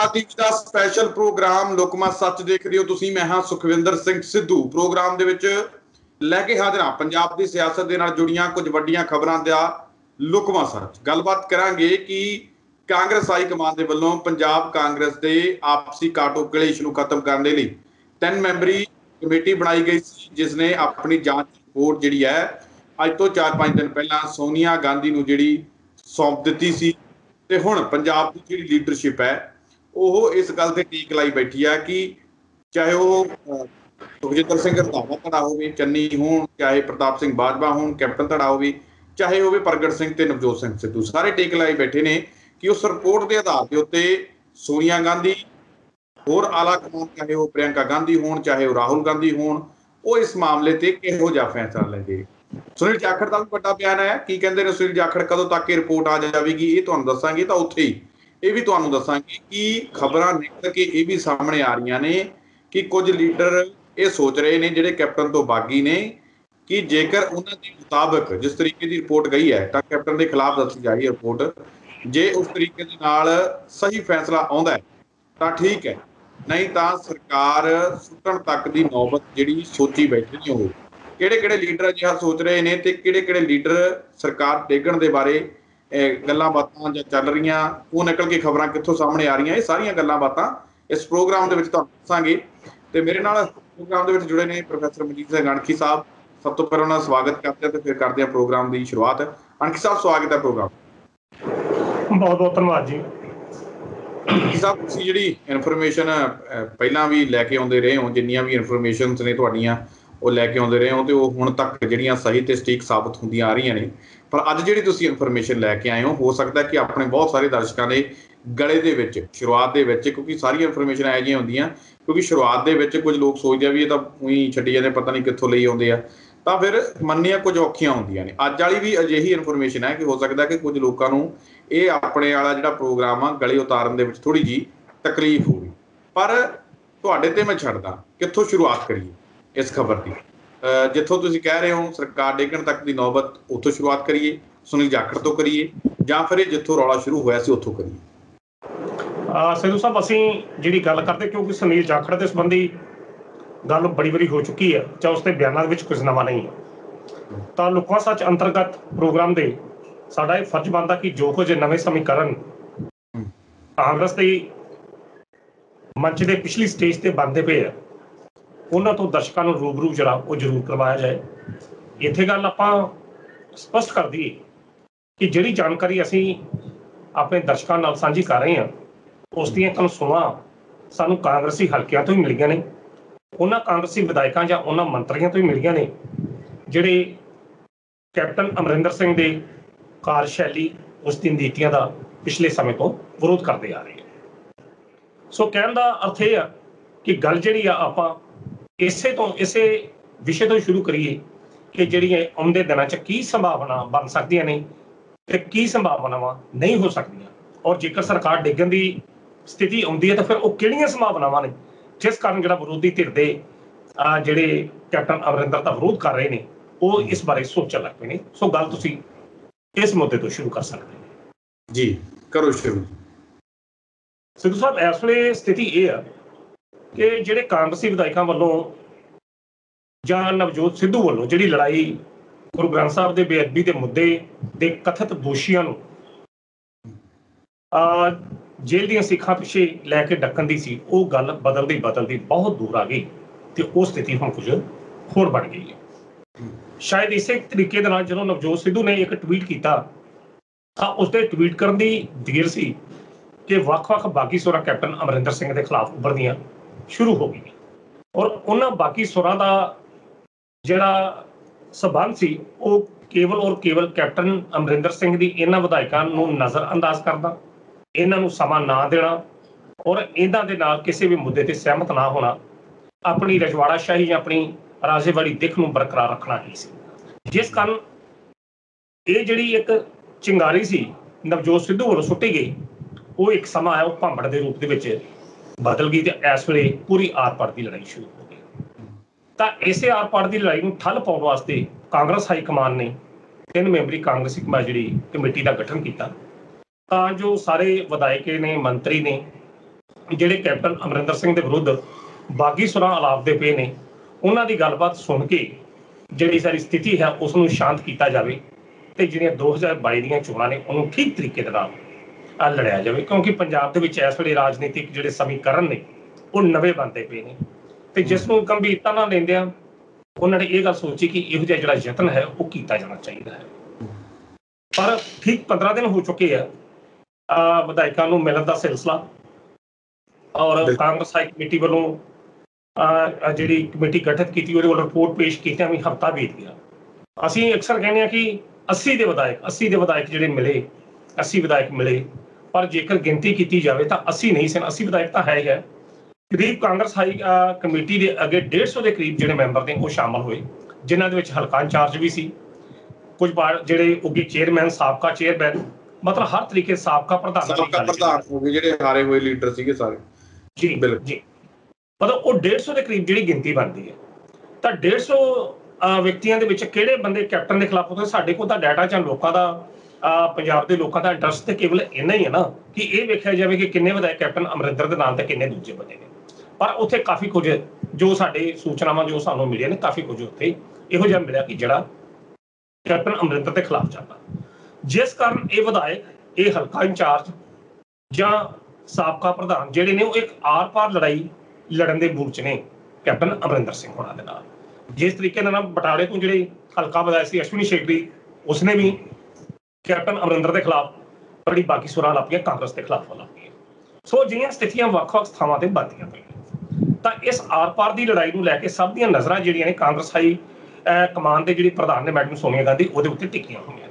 TV का special programme लुकमा सच देख रहे हो तुसीं। मैं हाँ सुखविंदर सिंह सिद्धू। प्रोग्राम दे विच लैके हाजिर हाँ पंजाब की सियासत दे नाल जुड़ियां कुछ वड्डियां खबरां दा लुकमा सच। गलबात करांगे कि कांग्रेस हाई कमान दे वल्लों पंजाब कांग्रेस दे आपसी काटो कलेश नूं खत्म करने लई 3 मैंबरी कमेटी बनाई गई सी, जिसने अपनी जांच रिपोर्ट जिहड़ी है अज तो 4-5 दिन पहला सोनिया गांधी नूं जिहड़ी सौंप दित्ती सी। ते हुण पंजाब की जिहड़ी लीडरशिप है ਉਹ ਇਸ ਗੱਲ ਤੇ ਟੀਕ ਲਾਈ ਬੈਠੀ ਆ ਕਿ ਚਾਹੇ ਉਹ ਸੁਖਜਿੰਦਰ ਸਿੰਘ ਰੰਧਾਵਾ ਧੜਾ ਹੋਵੇ, ਚੰਨੀ ਹੋਣ, ਚਾਹੇ ਪ੍ਰਤਾਪ ਸਿੰਘ ਬਾਜਵਾ ਹੋਣ, ਕੈਪਟਨ ਧੜਾ ਹੋਵੇ, ਚਾਹੇ ਹੋਵੇ ਪ੍ਰਗਟ ਸਿੰਘ ਤੇ ਨਵਜੋਤ ਸਿੰਘ ਸਿੱਧੂ, ਸਾਰੇ ਟੀਕ ਲਾਈ ਬੈਠੇ ਨੇ ਕਿ ਉਸ ਰਿਪੋਰਟ ਦੇ ਆਧਾਰ ਦੇ ਉੱਤੇ ਸੋਨੀਆ ਗਾਂਧੀ, ਹੋਰ ਆਲਾ ਕਮਾਨ, ਚਾਹੇ ਉਹ ਪ੍ਰਿयंका ਗਾਂਧੀ ਹੋਣ, ਚਾਹੇ ਉਹ ਰਾਹੁਲ ਗਾਂਧੀ ਹੋਣ, ਉਹ ਇਸ ਮਾਮਲੇ ਤੇ ਕਿਹੋ ਜਿਹਾ ਫੈਸਲਾ ਲੈਂਦੇ। ਸੁਨੀਲ ਜਾਖੜ ਦਾ ਵੀ ਵੱਡਾ ਬਿਆਨ ਹੈ। ਕੀ ਕਹਿੰਦੇ ਨੇ ਸੁਨੀਲ ਜਾਖੜ, ਕਦੋਂ ਤੱਕ ਇਹ ਰਿਪੋਰਟ ਆ ਜਾਵੇਗੀ ਇਹ ਤੁਹਾਨੂੰ ਦੱਸਾਂਗੇ। ਤਾਂ ਉੱਥੇ ਹੀ ਇਹ ਵੀ ਤੁਹਾਨੂੰ ਦੱਸਾਂਗੇ ਕਿ ਖਬਰਾਂ ਨਿਕਲ ਕੇ ਇਹ ਵੀ ਸਾਹਮਣੇ ਆ ਰਹੀਆਂ ਨੇ ਕਿ ਕੁਝ ਲੀਡਰ ਇਹ ਸੋਚ ਰਹੇ ਨੇ ਜਿਹੜੇ ਕੈਪਟਨ ਤੋਂ ਬਾਗੀ ਨੇ ਕਿ ਜੇਕਰ ਉਹਨਾਂ ਦੇ ਮੁਤਾਬਕ ਜਿਸ ਤਰੀਕੇ ਦੀ ਰਿਪੋਰਟ ਗਈ ਹੈ ਤਾਂ ਕੈਪਟਨ ਦੇ ਖਿਲਾਫ ਦੱਸੀ ਜਾਈ ਰਿਪੋਰਟ, ਜੇ ਉਸ ਤਰੀਕੇ ਦੇ ਨਾਲ ਸਹੀ ਫੈਸਲਾ ਆਉਂਦਾ ਹੈ ਤਾਂ ਠੀਕ ਹੈ, ਨਹੀਂ ਤਾਂ ਸਰਕਾਰ ਸੁੱਟਣ ਤੱਕ ਦੀ ਨੌਬਤ ਜਿਹੜੀ ਸੋਚੀ ਬੈਠੇ ਨੇ। ਉਹ ਕਿਹੜੇ ਲੀਡਰ ਅਜਿਹਾ ਸੋਚ ਰਹੇ ਨੇ ਤੇ ਕਿਹੜੇ ਲੀਡਰ ਸਰਕਾਰ ਡੇਗਣ ਦੇ ਬਾਰੇ ਗੱਲਾਂ ਬਾਤਾਂ ਜਾਂ ਚੱਲ ਰਹੀਆਂ, ਉਹ ਨਿਕਲ ਕੇ ਖਬਰਾਂ ਕਿੱਥੋਂ ਸਾਹਮਣੇ ਆ ਰਹੀਆਂ, ਇਹ ਸਾਰੀਆਂ ਗੱਲਾਂ ਬਾਤਾਂ ਇਸ ਪ੍ਰੋਗਰਾਮ ਦੇ ਵਿੱਚ ਤੁਹਾਨੂੰ ਦੱਸਾਂਗੇ। ਤੇ ਮੇਰੇ ਨਾਲ ਪ੍ਰੋਗਰਾਮ ਦੇ ਵਿੱਚ ਜੁੜੇ ਨੇ ਪ੍ਰੋਫੈਸਰ ਮਨਜੀਤ ਸਿੰਘ ਅਣਖੀ ਸਾਹਿਬ। ਸਭ ਤੋਂ ਪਹਿਲਾਂ ਉਹਨਾਂ ਦਾ ਸਵਾਗਤ ਕਰਦੇ ਹਾਂ ਤੇ ਫਿਰ ਕਰਦੇ ਹਾਂ ਪ੍ਰੋਗਰਾਮ ਦੀ ਸ਼ੁਰੂਆਤ। ਅਣਖੀ ਸਾਹਿਬ ਸਵਾਗਤ ਹੈ ਪ੍ਰੋਗਰਾਮ। ਬਹੁਤ ਬਹੁਤ ਧੰਨਵਾਦ ਜੀ। ਅਣਖੀ ਸਾਹਿਬ, ਤੁਸੀਂ ਜਿਹੜੀ ਇਨਫੋਰਮੇਸ਼ਨ ਪਹਿਲਾਂ ਵੀ ਲੈ ਕੇ ਆਉਂਦੇ ਰਹੇ ਹੋ, ਜਿੰਨੀਆਂ ਵੀ ਇਨਫੋਰਮੇਸ਼ਨਸ ਨੇ ਤੁਹਾਡੀਆਂ ਉਹ ਲੈ ਕੇ ਆਉਂਦੇ ਰਹੇ ਹੋ, ਤੇ ਉਹ ਹੁਣ ਤੱਕ ਜਿਹੜੀਆਂ ਸਹੀ ਤੇ ਸਟੀਕ ਸਾਬਤ ਹੁੰਦੀਆਂ ਆ ਰਹੀਆਂ ਨੇ। ਪਰ ਅੱਜ ਜਿਹੜੀ ਤੁਸੀਂ ਇਨਫੋਰਮੇਸ਼ਨ ਲੈ ਕੇ ਆਏ ਹੋ ਸਕਦਾ ਕਿ ਆਪਣੇ ਬਹੁਤ ਸਾਰੇ ਦਰਸ਼ਕਾਂ ਦੇ ਗਲੇ ਦੇ ਵਿੱਚ ਸ਼ੁਰੂਆਤ ਦੇ ਵਿੱਚ, ਕਿਉਂਕਿ ਸਾਰੀਆਂ ਇਨਫੋਰਮੇਸ਼ਨ ਇਹੋ ਜਿਹੀਆਂ ਹੁੰਦੀਆਂ, ਕਿਉਂਕਿ ਸ਼ੁਰੂਆਤ ਦੇ ਵਿੱਚ ਕੁਝ ਲੋਕ ਸੋਚਦੇ ਆ ਵੀ ਇਹ ਤਾਂ ਉਹੀ ਛੱਡੀ ਜਾਂਦੇ, ਪਤਾ ਨਹੀਂ ਕਿੱਥੋਂ ਲਈ ਆਉਂਦੇ ਆ, ਤਾਂ ਫਿਰ ਮੰਨਣੀਆਂ ਕੁਝ ਔਖੀਆਂ ਹੁੰਦੀਆਂ ਨੇ। ਅੱਜ ਵਾਲੀ ਵੀ ਅਜਿਹੀ ਇਨਫੋਰਮੇਸ਼ਨ ਹੈ ਕਿ ਹੋ ਸਕਦਾ ਕਿ ਕੁਝ ਲੋਕਾਂ ਨੂੰ ਇਹ ਆਪਣੇ ਵਾਲਾ ਜਿਹੜਾ ਪ੍ਰੋਗਰਾਮ ਆ ਗਲੇ ਉਤਾਰਨ ਦੇ ਵਿੱਚ ਥੋੜ੍ਹੀ ਜਿਹੀ ਤਕਲੀਫ ਹੋਵੇ। ਪਰ ਤੁਹਾਡੇ ਤੇ ਮੈਂ ਛੱਡਦਾ, ਕਿੱਥੋਂ ਸ਼ੁਰੂਆਤ ਕਰੀਏ ਇਸ ਖਬਰ ਦੀ? ਜਿੱਥੋਂ ਤੁਸੀਂ ਕਹਿ ਰਹੇ ਹੋ ਸਰਕਾਰ ਡੇਗਣ ਤੱਕ ਦੀ ਨੌਬਤ, ਉੱਥੋਂ ਸ਼ੁਰੂਆਤ ਕਰੀਏ, ਸੁਨੀਲ ਜਾਖੜ ਤੋਂ ਕਰੀਏ, ਜਾਂ ਫਿਰ ਜਿੱਥੋਂ ਰੌਲਾ ਸ਼ੁਰੂ ਹੋਇਆ ਸੀ ਉੱਥੋਂ ਕਰੀਏ? ਸਿੱਧੂ ਸਾਹਿਬ, ਅਸੀਂ ਜਿਹੜੀ ਗੱਲ ਕਰਦੇ, ਕਿਉਂਕਿ ਸੁਨੀਲ ਜਾਖੜ ਦੇ ਸੰਬੰਧੀ ਗੱਲ ਬੜੀ ਵਾਰੀ ਹੋ ਚੁੱਕੀ ਹੈ, ਚਾਹੇ ਉਸ ਦੇ ਬਿਆਨਾਂ ਦੇ ਵਿੱਚ ਕੁਝ ਨਵਾਂ ਨਹੀਂ ਹੈ, ਤਾਂ ਲੁਕਵਾ ਸੱਚ ਅੰਤਰਗਤ ਪ੍ਰੋਗਰਾਮ ਦੇ ਸਾਡਾ ਇਹ ਫਰਜ਼ ਬਣਦਾ ਕਿ ਜੋ ਕੁਝ ਨਵੇਂ ਸਮੀਕਰਨ ਕਾਂਗਰਸ ਦੇ ਮੰਚ ਦੇ ਪਿਛਲੀ ਸਟੇਜ ਤੇ ਬਣਦੇ ਪਏ ਆ, ਉਹਨਾਂ ਤੋਂ ਦਰਸ਼ਕਾਂ ਨੂੰ ਰੂਬਰੂ ਜਿਹੜਾ ਉਹ ਜ਼ਰੂਰ ਕਰਵਾਇਆ ਜਾਏ। ਇੱਥੇ ਗੱਲ ਆਪਾਂ ਸਪਸ਼ਟ ਕਰ ਦਈਏ ਕਿ ਜਿਹੜੀ ਜਾਣਕਾਰੀ ਅਸੀਂ ਆਪਣੇ ਦਰਸ਼ਕਾਂ ਨਾਲ ਸਾਂਝੀ ਕਰ ਰਹੇ ਹਾਂ, ਉਸ ਦੀਆਂ ਕਨਸੂਆਂ ਸਾਨੂੰ ਕਾਂਗਰਸੀ ਹਲਕਿਆਂ ਤੋਂ ਹੀ ਮਿਲੀਆਂ ਨੇ, ਉਹਨਾਂ ਕਾਂਗਰਸੀ ਵਿਧਾਇਕਾਂ ਜਾਂ ਉਹਨਾਂ ਮੰਤਰੀਆਂ ਤੋਂ ਹੀ ਮਿਲੀਆਂ ਨੇ ਜਿਹੜੇ ਕੈਪਟਨ ਅਮਰਿੰਦਰ ਸਿੰਘ ਦੇ ਕਾਰਜਸ਼ੈਲੀ, ਉਸ ਦੀ ਨੀਤੀਆਂ ਦਾ ਪਿਛਲੇ ਸਮੇਂ ਤੋਂ ਵਿਰੋਧ ਕਰਦੇ ਆ ਰਹੇ ਨੇ। ਸੋ ਕਹਿਣ ਦਾ ਅਰਥ ਇਹ ਆ ਕਿ ਗੱਲ ਜਿਹੜੀ ਆ ਆਪਾਂ ਇਸੇ ਵਿਸ਼ੇ ਤੋਂ ਸ਼ੁਰੂ ਕਰੀਏ ਕਿ ਜਿਹੜੀਆਂ ਆਉਂਦੇ ਦਿਨਾਂ 'ਚ ਕੀ ਸੰਭਾਵਨਾ ਬਣ ਸਕਦੀਆਂ ਨੇ ਤੇ ਕੀ ਸੰਭਾਵਨਾਵਾਂ ਨਹੀਂ ਹੋ ਸਕਦੀਆਂ, ਔਰ ਜੇਕਰ ਸਰਕਾਰ ਡਿੱਗਣ ਦੀ ਸਥਿਤੀ ਆਉਂਦੀ ਹੈ ਤਾਂ ਫਿਰ ਉਹ ਕਿਹੜੀਆਂ ਸੰਭਾਵਨਾਵਾਂ ਨੇ ਜਿਸ ਕਾਰਨ ਜਿਹੜਾ ਵਿਰੋਧੀ ਧਿਰ ਦੇ ਜਿਹੜੇ ਕੈਪਟਨ ਅਮਰਿੰਦਰ ਦਾ ਵਿਰੋਧ ਕਰ ਰਹੇ ਨੇ ਉਹ ਇਸ ਬਾਰੇ ਸੋਚਣ ਲੱਗ ਪਏ ਨੇ। ਸੋ ਗੱਲ ਤੁਸੀਂ ਇਸ ਮੁੱਦੇ ਤੋਂ ਸ਼ੁਰੂ ਕਰ ਸਕਦੇ ਹੋ। ਜੀ ਕਰੋ ਸ਼ੁਰੂ। ਸਿੱਧੂ ਸਾਹਿਬ, ਇਸ ਵੇਲੇ ਸਥਿਤੀ ਇਹ ਆ ਕਿ ਜਿਹੜੇ ਕਾਂਗਰਸੀ ਵਿਧਾਇਕਾਂ ਵੱਲੋਂ ਜਾਂ ਨਵਜੋਤ ਸਿੱਧੂ ਵੱਲੋਂ ਜਿਹੜੀ ਲੜਾਈ ਗੁਰੂ ਗ੍ਰੰਥ ਸਾਹਿਬ ਦੇ ਬੇਅਦਬੀ ਦੇ ਮੁੱਦੇ ਦੇ ਕਥਿਤ ਦੋਸ਼ੀਆਂ ਨੂੰ ਜੇਲ੍ਹ ਦੀਆਂ ਸਿੱਖਾਂ ਪਿੱਛੇ ਲੈ ਕੇ ਡੱਕਣ ਦੀ ਸੀ, ਉਹ ਗੱਲ ਬਦਲਦੀ ਬਹੁਤ ਦੂਰ ਆ ਗਈ ਤੇ ਉਹ ਸਥਿਤੀ ਹੁਣ ਕੁਝ ਹੋਰ ਬਣ ਗਈ ਹੈ। ਸ਼ਾਇਦ ਇਸੇ ਤਰੀਕੇ ਦੇ ਨਾਲ ਜਦੋਂ ਨਵਜੋਤ ਸਿੱਧੂ ਨੇ ਇੱਕ ਟਵੀਟ ਕੀਤਾ ਤਾਂ ਉਸਦੇ ਟਵੀਟ ਕਰਨ ਦੀ ਦੇਰ ਸੀ ਕਿ ਵੱਖ-ਵੱਖ ਬਾਗੀ ਸੁਰਾਂ ਕੈਪਟਨ ਅਮਰਿੰਦਰ ਸਿੰਘ ਦੇ ਖਿਲਾਫ ਉੱਭਰਦੀਆਂ ਸ਼ੁਰੂ ਹੋ ਗਈ, ਔਰ ਉਹਨਾਂ ਬਾਕੀ ਸੁਰਾਂ ਦਾ ਜਿਹੜਾ ਸਬੰਧ ਸੀ ਉਹ ਕੇਵਲ ਕੈਪਟਨ ਅਮਰਿੰਦਰ ਸਿੰਘ ਦੀ ਇਹਨਾਂ ਵਿਧਾਇਕਾਂ ਨੂੰ ਨਜ਼ਰ ਅੰਦਾਜ਼ ਕਰਦਾ, ਇਹਨਾਂ ਨੂੰ ਸਮਾਂ ਨਾ ਦੇਣਾ ਔਰ ਇਹਨਾਂ ਦੇ ਨਾਲ ਕਿਸੇ ਵੀ ਮੁੱਦੇ ਤੇ ਸਹਿਮਤ ਨਾ ਹੋਣਾ, ਆਪਣੀ ਰਜਵਾੜਾਸ਼ਾਹੀ ਜਾਂ ਆਪਣੀ ਰਾਜੇ ਵਾਲੀ ਦਿੱਖ ਨੂੰ ਬਰਕਰਾਰ ਰੱਖਣਾ ਹੀ ਸੀ, ਜਿਸ ਕਾਰਨ ਇਹ ਜਿਹੜੀ ਇੱਕ ਚਿੰਗਾਰੀ ਸੀ ਨਵਜੋਤ ਸਿੱਧੂ ਵੱਲੋਂ ਸੁੱਟੀ ਗਈ, ਉਹ ਇੱਕ ਸਮਾਂ ਆਇਆ ਉਹ ਭਾਂਬੜ ਦੇ ਰੂਪ ਦੇ ਵਿੱਚ ਬਦਲ ਗਈ ਤੇ ਇਸ ਵੇਲੇ ਪੂਰੀ ਆਰ-ਪਾਰ ਦੀ ਲੜਾਈ ਸ਼ੁਰੂ ਹੋ ਗਈ। ਤਾਂ ਇਸੇ ਆਰ-ਪਾਰ ਦੀ ਲੜਾਈ ਨੂੰ ਠੱਲ ਪਾਉਣ ਵਾਸਤੇ ਕਾਂਗਰਸ ਹਾਈ ਕਮਾਨ ਨੇ 3 ਮੈਂਬਰੀ ਕਾਂਗਰਸੀ ਜਿਹੜੀ ਕਮੇਟੀ ਦਾ ਗਠਨ ਕੀਤਾ ਤਾਂ ਜੋ ਸਾਰੇ ਵਿਧਾਇਕ ਨੇ, ਮੰਤਰੀ ਨੇ, ਜਿਹੜੇ ਕੈਪਟਨ ਅਮਰਿੰਦਰ ਸਿੰਘ ਦੇ ਵਿਰੁੱਧ ਬਾਗੀ ਸੁਰਾਂ ਅਲਾਪਦੇ ਪਏ ਨੇ, ਉਹਨਾਂ ਦੀ ਗੱਲਬਾਤ ਸੁਣ ਕੇ ਜਿਹੜੀ ਸਾਰੀ ਸਥਿਤੀ ਹੈ ਉਸ ਨੂੰ ਸ਼ਾਂਤ ਕੀਤਾ ਜਾਵੇ ਤੇ ਜਿਹੜੀਆਂ 2022 ਦੀਆਂ ਚੋਣਾਂ ਨੇ ਉਹਨੂੰ ਠੀਕ ਤਰੀਕੇ ਦੇ ਨਾਲ ਲੜਿਆ ਜਾਵੇ। ਕਿਉਂਕਿ ਪੰਜਾਬ ਦੇ ਵਿੱਚ ਇਸ ਵੇਲੇ ਰਾਜਨੀਤਿਕ ਜਿਹੜੇ ਸਮੀਕਰਨ ਨੇ ਉਹ ਨਵੇਂ ਬਣਦੇ ਪਏ ਨੇ ਤੇ ਜਿਸ ਨੂੰ ਗੰਭੀਰਤਾ ਨਾਲ ਲੈਂਦਿਆਂ ਉਹਨਾਂ ਨੇ ਇਹ ਗੱਲ ਸੋਚੀ ਕਿ ਇਹੋ ਜਿਹਾ ਜਿਹੜਾ ਯਤਨ ਹੈ ਉਹ ਕੀਤਾ ਜਾਣਾ ਚਾਹੀਦਾ ਹੈ। ਪਰ ਠੀਕ 15 ਦਿਨ ਹੋ ਚੁੱਕੇ ਆ ਵਿਧਾਇਕਾਂ ਨੂੰ ਮਿਲਣ ਦਾ ਸਿਲਸਿਲਾ, ਔਰ ਕਾਂਗਰਸ ਹਾਈ ਕਮੇਟੀ ਵੱਲੋਂ ਜਿਹੜੀ ਕਮੇਟੀ ਗਠਿਤ ਕੀਤੀ ਉਹਦੇ ਵੱਲੋਂ ਰਿਪੋਰਟ ਪੇਸ਼ ਕੀਤਿਆਂ ਵੀ ਹਫ਼ਤਾ ਬੀਤ ਗਿਆ। ਅਸੀਂ ਅਕਸਰ ਕਹਿੰਦੇ ਹਾਂ ਕਿ 80 ਦੇ ਵਿਧਾਇਕ ਜਿਹੜੇ ਮਿਲੇ, 80 ਵਿਧਾਇਕ ਮਿਲੇ, ਪਰ ਜੇਕਰ ਗਿਣਤੀ ਕੀਤੀ ਜਾਵੇ ਤਾਂ 80 ਨਹੀਂ ਸਨ, 80 ਵਿਧਾਇਕ ਤਾਂ ਹੈ ਹੀ ਹੈ। ਕਰੀਬ ਕਾਂਗਰਸ ਹਾਈ ਕਮੇਟੀ ਦੇ ਅੱਗੇ 150 ਦੇ ਕਰੀਬ ਜਿਹੜੇ ਮੈਂਬਰ ਨੇ ਉਹ ਸ਼ਾਮਲ ਹੋਏ, ਜਿਨ੍ਹਾਂ ਦੇ ਵਿੱਚ ਹਲਕਾ ਇੰਚਾਰਜ ਵੀ ਸੀ, ਕੁਝ ਜਿਹੜੇ ਉੱਗੇ ਚੇਅਰਮੈਨ, ਸਾਬਕਾ ਚੇਅਰਮੈਨ, ਮਤਲਬ ਹਰ ਤਰੀਕੇ ਸਾਬਕਾ ਪ੍ਰਧਾਨ ਹੋ ਗਏ, ਜਿਹੜੇ ਹਾਰੇ ਹੋਏ ਲੀਡਰ ਸੀਗੇ ਸਾਰੇ। ਜੀ ਜੀ, ਮਤਲਬ ਉਹ 150 ਦੇ ਕਰੀਬ ਜਿਹੜੀ ਗਿਣਤੀ ਬਣਦੀ ਹੈ। ਤਾਂ 150 ਵਿਅਕਤੀਆਂ ਦੇ ਵਿੱਚ ਕਿਹੜੇ ਬੰਦੇ ਕੈਪਟਨ ਦੇ ਖਿਲਾਫ ਹੋਏ? ਸਾਡੇ ਕੋਲ ਤਾਂ ਡਾਟਾ ਜਾਂ ਲੋਕਾਂ ਦਾ ਪੰਜਾਬ ਦੇ ਲੋਕਾਂ ਦਾ ਇੰਟਰਸਟ ਤੇ ਕੇਵਲ ਇੰਨਾ ਹੀ ਹੈ ਨਾ ਕਿ ਇਹ ਵੇਖਿਆ ਜਾਵੇ ਕਿ ਕਿੰਨੇ ਵਿਧਾਇਕ ਕੈਪਟਨ ਅਮਰਿੰਦਰ ਦੇ ਨਾਲ ਤੇ ਕਿੰਨੇ ਦੂਜੇ ਬੰਦੇ ਨੇ। ਪਰ ਉੱਥੇ ਕਾਫੀ ਕੁਝ ਜੋ ਸਾਡੇ ਸੂਚਨਾਵਾਂ ਜੋ ਸਾਨੂੰ ਮਿਲੀਆਂ ਨੇ, ਕਾਫੀ ਕੁਝ ਉੱਥੇ ਇਹੋ ਜਿਹਾ ਮਿਲਿਆ ਕਿ ਜਿਹੜਾ ਕੈਪਟਨ ਅਮਰਿੰਦਰ ਦੇ ਖਿਲਾਫ ਜਾਂਦਾ, ਜਿਸ ਕਾਰਨ ਇਹ ਵਿਧਾਇਕ, ਇਹ ਹਲਕਾ ਇੰਚਾਰਜ ਜਾਂ ਸਾਬਕਾ ਪ੍ਰਧਾਨ ਜਿਹੜੇ ਨੇ ਉਹ ਇੱਕ ਆਰ-ਪਾਰ ਲੜਾਈ ਲੜਨ ਦੇ ਮੂਡ 'ਚ ਨੇ ਕੈਪਟਨ ਅਮਰਿੰਦਰ ਸਿੰਘ ਹੋਣਾ ਦੇ ਨਾਲ। ਜਿਸ ਤਰੀਕੇ ਨਾਲ ਬਟਾਲੇ ਤੋਂ ਜਿਹੜੇ ਹਲਕਾ ਵਿਧਾਇਕ ਸੀ ਅਸ਼ਵਨੀ ਸ਼ੇਖਰੀ, ਉਸਨੇ ਵੀ ਕੈਪਟਨ ਅਮਰਿੰਦਰ ਦੇ ਖਿਲਾਫ ਬੜੀ ਬਾਕੀ ਸੁਰਾਂ ਲਾਪੀਆਂ, ਕਾਂਗਰਸ ਦੇ ਖਿਲਾਫ ਲਾਪੀਆਂ। ਸੋ ਅਜਿਹੀਆਂ ਸਥਿਤੀਆਂ ਵੱਖ-ਵੱਖ ਥਾਵਾਂ ਤੇ ਬਣਦੀਆਂ ਪਈਆਂ। ਤਾਂ ਇਸ ਆਰ-ਪਾਰ ਦੀ ਲੜਾਈ ਨੂੰ ਲੈ ਕੇ ਸਭ ਦੀਆਂ ਨਜ਼ਰਾਂ ਜਿਹੜੀਆਂ ਨੇ ਕਾਂਗਰਸ ਹਾਈ ਕਮਾਨ ਦੇ ਜਿਹੜੀ ਪ੍ਰਧਾਨ ਨੇ ਮੈਡਮ ਸੋਨੀਆ ਗਾਂਧੀ, ਉਹਦੇ ਉੱਤੇ ਟਿਕੀਆਂ ਹੋਈਆਂ।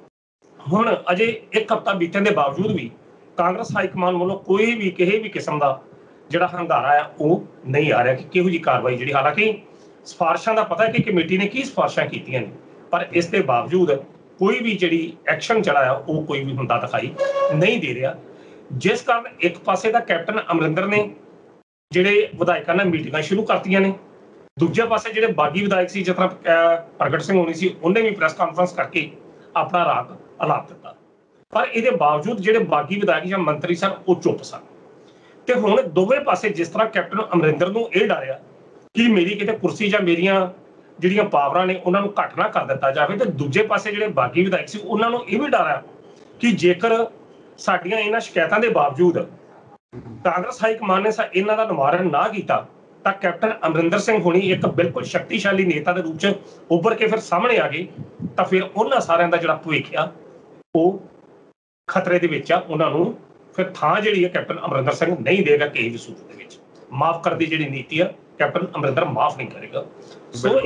ਹੁਣ ਅਜੇ ਇੱਕ ਹਫ਼ਤਾ ਬੀਤਣ ਦੇ ਬਾਵਜੂਦ ਵੀ ਕਾਂਗਰਸ ਹਾਈ ਕਮਾਨ ਵੱਲੋਂ ਕੋਈ ਵੀ ਕਿਸੇ ਵੀ ਕਿਸਮ ਦਾ ਜਿਹੜਾ ਹੰਗਾਰਾ ਆ ਉਹ ਨਹੀਂ ਆ ਰਿਹਾ ਕਿ ਕਿਹੋ ਜਿਹੀ ਕਾਰਵਾਈ ਜਿਹੜੀ, ਹਾਲਾਂਕਿ ਸਿਫਾਰਸ਼ਾਂ ਦਾ ਪਤਾ ਹੈ ਕਿ ਕਮੇਟੀ ਨੇ ਕੀ ਸਿਫਾਰਸ਼ਾਂ ਕੀਤੀਆਂ ਨੇ, ਪਰ ਇਸ ਦੇ ਬਾਵਜੂਦ ਕੋਈ ਵੀ ਜਿਹੜੀ ਐਕਸ਼ਨ ਜਿਹੜਾ ਆ ਉਹ ਕੋਈ ਵੀ ਹੁੰਦਾ ਦਿਖਾਈ ਨਹੀਂ ਦੇ ਰਿਹਾ। ਜਿਸ ਕਾਰਨ ਇੱਕ ਪਾਸੇ ਦਾ ਕੈਪਟਨ ਅਮਰਿੰਦਰ ਨੇ ਜਿਹੜੇ ਵਿਧਾਇਕਾਂ ਨਾਲ ਮੀਟਿੰਗਾਂ ਸ਼ੁਰੂ ਕਰਤੀਆਂ ਨੇ, ਦੂਜੇ ਪਾਸੇ ਜਿਹੜੇ ਬਾਗੀ ਵਿਧਾਇਕ ਸੀ, ਜਿਸ ਤਰ੍ਹਾਂ ਪ੍ਰਗਟ ਸਿੰਘ ਹੋਣੀ ਸੀ, ਉਹਨੇ ਵੀ ਪ੍ਰੈਸ ਕਾਨਫਰੰਸ ਕਰਕੇ ਆਪਣਾ ਰਾਗ ਅਲਾਪ ਦਿੱਤਾ। ਪਰ ਇਹਦੇ ਬਾਵਜੂਦ ਜਿਹੜੇ ਬਾਗੀ ਵਿਧਾਇਕ ਜਾਂ ਮੰਤਰੀ ਸਨ ਉਹ ਚੁੱਪ ਸਨ। ਤੇ ਹੁਣ ਦੋਵੇਂ ਪਾਸੇ ਜਿਸ ਤਰ੍ਹਾਂ ਕੈਪਟਨ ਅਮਰਿੰਦਰ ਨੂੰ ਇਹ ਡਰਿਆ ਕਿ ਮੇਰੀ ਕਿਤੇ ਕੁਰਸੀ ਜਾਂ ਮੇਰੀਆਂ ਜਿਹੜੀਆਂ ਪਾਵਰਾਂ ਨੇ ਉਹਨਾਂ ਨੂੰ ਘੱਟ ਨਾ ਕਰ ਦਿੱਤਾ ਜਾਵੇ, ਤੇ ਦੂਜੇ ਪਾਸੇ ਜਿਹੜੇ ਬਾਗੀ ਵਿਧਾਇਕ ਸੀ ਉਹਨਾਂ ਨੂੰ ਇਹ ਵੀ ਡਰ ਆ ਕਿ ਜੇਕਰ ਸਾਡੀਆਂ ਇਹਨਾਂ ਸ਼ਿਕਾਇਤਾਂ ਦੇ ਬਾਵਜੂਦ ਕਾਂਗਰਸ ਹਾਈ ਕਮਾਨ ਨੇ ਇਹਨਾਂ ਦਾ ਨਿਵਾਰਨ ਨਾ ਕੀਤਾ ਤਾਂ ਕੈਪਟਨ ਅਮਰਿੰਦਰ ਸਿੰਘ ਹੋਣੀ ਇੱਕ ਬਿਲਕੁਲ ਸ਼ਕਤੀਸ਼ਾਲੀ ਨੇਤਾ ਦੇ ਰੂਪ 'ਚ ਉੱਭਰ ਕੇ ਫਿਰ ਸਾਹਮਣੇ ਆ ਗਏ, ਤਾਂ ਫਿਰ ਉਹਨਾਂ ਸਾਰਿਆਂ ਦਾ ਜਿਹੜਾ ਭਵਿੱਖ ਆ ਉਹ ਖਤਰੇ ਦੇ ਵਿੱਚ ਆ। ਉਹਨਾਂ ਨੂੰ ਫਿਰ ਥਾਂ ਜਿਹੜੀ ਹੈ ਕੈਪਟਨ ਅਮਰਿੰਦਰ ਸਿੰਘ ਨਹੀਂ ਦੇਗਾ ਕਿਸੇ ਵੀ ਸੂਰਤ ਦੇ ਵਿੱਚ। ਮਾਫ ਕਰਨ ਦੀ ਜਿਹੜੀ ਨੀਤੀ ਆ ਕੈਪਟਨ ਅਮਰਿੰਦਰ ਮਾਫ ਨਹੀਂ ਕਰੇਗਾ। ਸੋ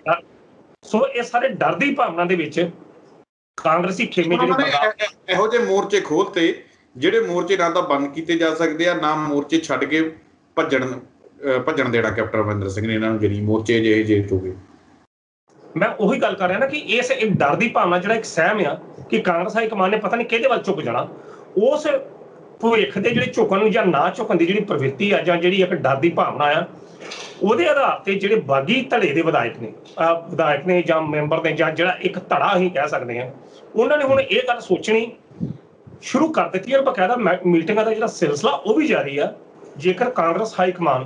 ਇਹ ਸਾਰੇ ਡਰ ਦੀ ਭਾਵਨਾ ਦੇ ਵਿੱਚ ਕਾਂਗਰਸੀ ਖੇਮੇ ਜਿਹੜੇ ਇਹੋ ਜਿਹੇ ਮੋਰਚੇ ਖੋਲਤੇ ਜਿਹੜੇ ਮੋਰਚੇ ਨਾ ਤਾਂ ਬੰਦ ਕੀਤੇ ਜਾ ਸਕਦੇ ਆ, ਨਾ ਮੋਰਚੇ ਛੱਡ ਕੇ ਭੱਜਣ ਦੇਣਾ ਕੈਪਟਨ ਅਮਰਿੰਦਰ ਸਿੰਘ ਨੇ ਇਹਨਾਂ ਨੂੰ, ਜਿਹੜੀ ਮੋਰਚੇ ਜੇ ਹੋ ਗਏ। ਮੈਂ ਉਹੀ ਗੱਲ ਕਰ ਰਿਹਾ ਨਾ ਕਿ ਇਸ ਇੱਕ ਡਰ ਦੀ ਭਾਵਨਾ, ਜਿਹੜਾ ਇੱਕ ਸਹਿਮ ਆ ਕਿ ਕਾਂਗਰਸ ਹਾਈ ਕਮਾਨ ਨੇ ਪਤਾ ਨਹੀਂ ਕਿਹਦੇ ਵੱਲ ਝੁਕ ਜਾਣਾ, ਉਸ ਭਵਿੱਖ ਦੇ ਜਿਹੜੇ ਝੁਕਣ ਨੂੰ ਜਾਂ ਨਾ ਝੁਕਣ ਦੀ ਜਿਹੜੀ ਪ੍ਰਵਿਰਤੀ ਆ ਜਾਂ ਜਿਹੜੀ ਇੱਕ ਡਰ ਦੀ ਭਾਵਨਾ ਆ, ਉਹਦੇ ਆਧਾਰ ਤੇ ਜਿਹੜੇ ਬਾਗੀ ਧੜੇ ਦੇ ਵਿਧਾਇਕ ਨੇ ਜਾਂ ਮੈਂਬਰ ਨੇ ਜਾਂ ਜਿਹੜਾ ਇੱਕ ਧੜਾ ਅਸੀਂ ਕਹਿ ਸਕਦੇ ਹਾਂ, ਉਹਨਾਂ ਨੇ ਹੁਣ ਇਹ ਗੱਲ ਸੋਚਣੀ ਸ਼ੁਰੂ ਕਰ ਦਿੱਤੀ ਹੈ। ਬਕਾਇਦਾ ਮੀਟਿੰਗਾਂ ਦਾ ਜਿਹੜਾ ਸਿਲਸਿਲਾ ਉਹ ਵੀ ਜਾਰੀ ਆ। ਜੇਕਰ ਕਾਂਗਰਸ ਹਾਈ ਕਮਾਨ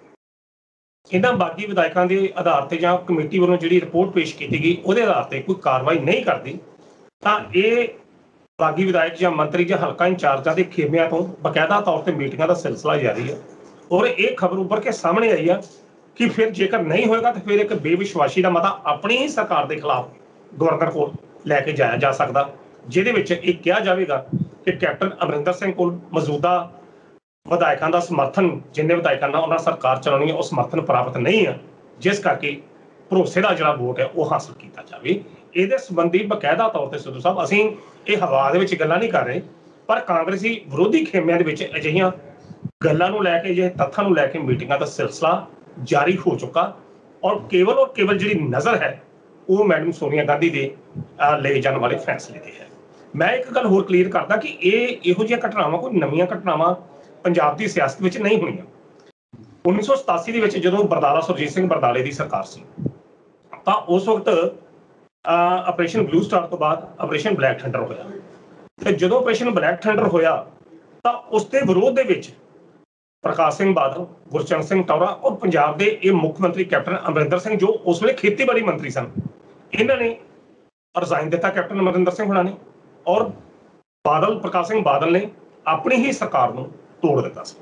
ਇਹਨਾਂ ਬਾਗੀ ਵਿਧਾਇਕਾਂ ਦੇ ਆਧਾਰ ਤੇ ਜਾਂ ਕਮੇਟੀ ਵੱਲੋਂ ਜਿਹੜੀ ਰਿਪੋਰਟ ਪੇਸ਼ ਕੀਤੀ ਗਈ ਉਹਦੇ ਆਧਾਰ ਤੇ ਕੋਈ ਕਾਰਵਾਈ ਨਹੀਂ ਕਰਦੀ, ਤਾਂ ਇਹ ਬਾਗੀ ਵਿਧਾਇਕ ਜਾਂ ਮੰਤਰੀ ਜਾਂ ਹਲਕਾ ਇੰਚਾਰਜਾਂ ਦੇ ਖੇਮਿਆਂ ਤੋਂ ਬਕਾਇਦਾ ਤੌਰ ਤੇ ਮੀਟਿੰਗਾਂ ਦਾ ਸਿਲਸਿਲਾ ਜਾਰੀ ਹੈ। ਔਰ ਇਹ ਖਬਰ ਉੱਪਰ ਕੇ ਸਾਹਮਣੇ ਆਈ ਆ ਕਿ ਫਿਰ ਜੇਕਰ ਨਹੀਂ ਹੋਏਗਾ ਤਾਂ ਫਿਰ ਇੱਕ ਬੇਵਿਸ਼ਵਾਸੀ ਦਾ ਮਤਾ ਆਪਣੀ ਹੀ ਸਰਕਾਰ ਦੇ ਖਿਲਾਫ ਗਵਰਨਰ ਕੋਲ ਲੈ ਕੇ ਜਾਇਆ ਜਾ ਸਕਦਾ, ਜਿਹਦੇ ਵਿੱਚ ਇਹ ਕਿਹਾ ਜਾਵੇਗਾ ਕਿ ਕੈਪਟਨ ਅਮਰਿੰਦਰ ਸਿੰਘ ਕੋਲ ਮੌਜੂਦਾ ਵਿਧਾਇਕਾਂ ਦਾ ਸਮਰਥਨ, ਜਿੰਨੇ ਵਿਧਾਇਕਾਂ ਨਾਲ ਉਹਨਾਂ ਸਰਕਾਰ ਚਲਾਉਣੀ ਹੈ, ਉਹ ਸਮਰਥਨ ਪ੍ਰਾਪਤ ਨਹੀਂ ਹੈ, ਜਿਸ ਕਰਕੇ ਭਰੋਸੇ ਦਾ ਜਿਹੜਾ ਵੋਟ ਹੈ ਉਹ ਹਾਸਲ ਕੀਤਾ ਜਾਵੇ। ਇਹਦੇ ਸੰਬੰਧੀ ਬਕਾਇਦਾ ਤੌਰ ਤੇ ਸਿੱਧੂ ਸਾਹਿਬ ਅਸੀਂ ਇਹ ਹਵਾ ਦੇ ਵਿੱਚ ਗੱਲਾਂ ਨਹੀਂ ਕਰ ਰਹੇ, ਪਰ ਕਾਂਗਰਸੀ ਵਿਰੋਧੀ ਖੇਮਿਆਂ ਦੇ ਵਿੱਚ ਅਜਿਹੀਆਂ ਗੱਲਾਂ ਨੂੰ ਲੈ ਕੇ, ਅਜਿਹੇ ਤੱਥਾਂ ਨੂੰ ਲੈ ਕੇ ਮੀਟਿੰਗਾਂ ਦਾ ਸਿਲਸਿਲਾ ਜਾਰੀ ਹੋ ਚੁੱਕਾ। ਔਰ ਕੇਵਲ ਜਿਹੜੀ ਨਜ਼ਰ ਹੈ ਉਹ ਮੈਡਮ ਸੋਨੀਆ ਗਾਂਧੀ ਦੇ ਲਏ ਜਾਣ ਵਾਲੇ ਫੈਸਲੇ ਤੇ ਹੈ। ਮੈਂ ਇੱਕ ਗੱਲ ਹੋਰ ਕਲੀਅਰ ਕਰਦਾ ਕਿ ਇਹੋ ਜਿਹੀਆਂ ਘਟਨਾਵਾਂ ਕੋਈ ਨਵੀਆਂ ਘਟਨਾਵਾਂ ਪੰਜਾਬ ਦੀ ਸਿਆਸਤ ਵਿੱਚ ਨਹੀਂ ਹੋਈਆਂ। 1987 ਦੇ ਵਿੱਚ ਜਦੋਂ ਸੁਰਜੀਤ ਸਿੰਘ ਬਰਦਾਲੇ ਦੀ ਸਰਕਾਰ ਸੀ, ਤਾਂ ਉਸ ਵਕਤ ਆਪਰੇਸ਼ਨ ਬਲੂ ਸਟਾਰ ਤੋਂ ਬਾਅਦ ਆਪਰੇਸ਼ਨ ਬਲੈਕ ਥੰਡਰ ਹੋਇਆ, ਤੇ ਜਦੋਂ ਆਪਰੇਸ਼ਨ ਬਲੈਕ ਥੰਡਰ ਹੋਇਆ ਤਾਂ ਉਸ ਦੇ ਵਿਰੋਧ ਦੇ ਵਿੱਚ ਪ੍ਰਕਾਸ਼ ਸਿੰਘ ਬਾਦਲ, ਗੁਰਚਰਨ ਸਿੰਘ ਟੌਹੜਾ ਔਰ ਪੰਜਾਬ ਦੇ ਇਹ ਮੁੱਖ ਮੰਤਰੀ ਕੈਪਟਨ ਅਮਰਿੰਦਰ ਸਿੰਘ ਜੋ ਉਸ ਵੇਲੇ ਖੇਤੀਬਾੜੀ ਮੰਤਰੀ ਸਨ, ਇਹਨਾਂ ਨੇ ਰਿਜ਼ਾਈਨ ਦਿੱਤਾ ਕੈਪਟਨ ਅਮਰਿੰਦਰ ਸਿੰਘ ਹੋਣਾ ਨੇ, ਔਰ ਪ੍ਰਕਾਸ਼ ਸਿੰਘ ਬਾਦਲ ਨੇ ਆਪਣੀ ਹੀ ਸਰਕਾਰ ਨੂੰ ਤੋੜ ਦਿੱਤਾ ਸੀ।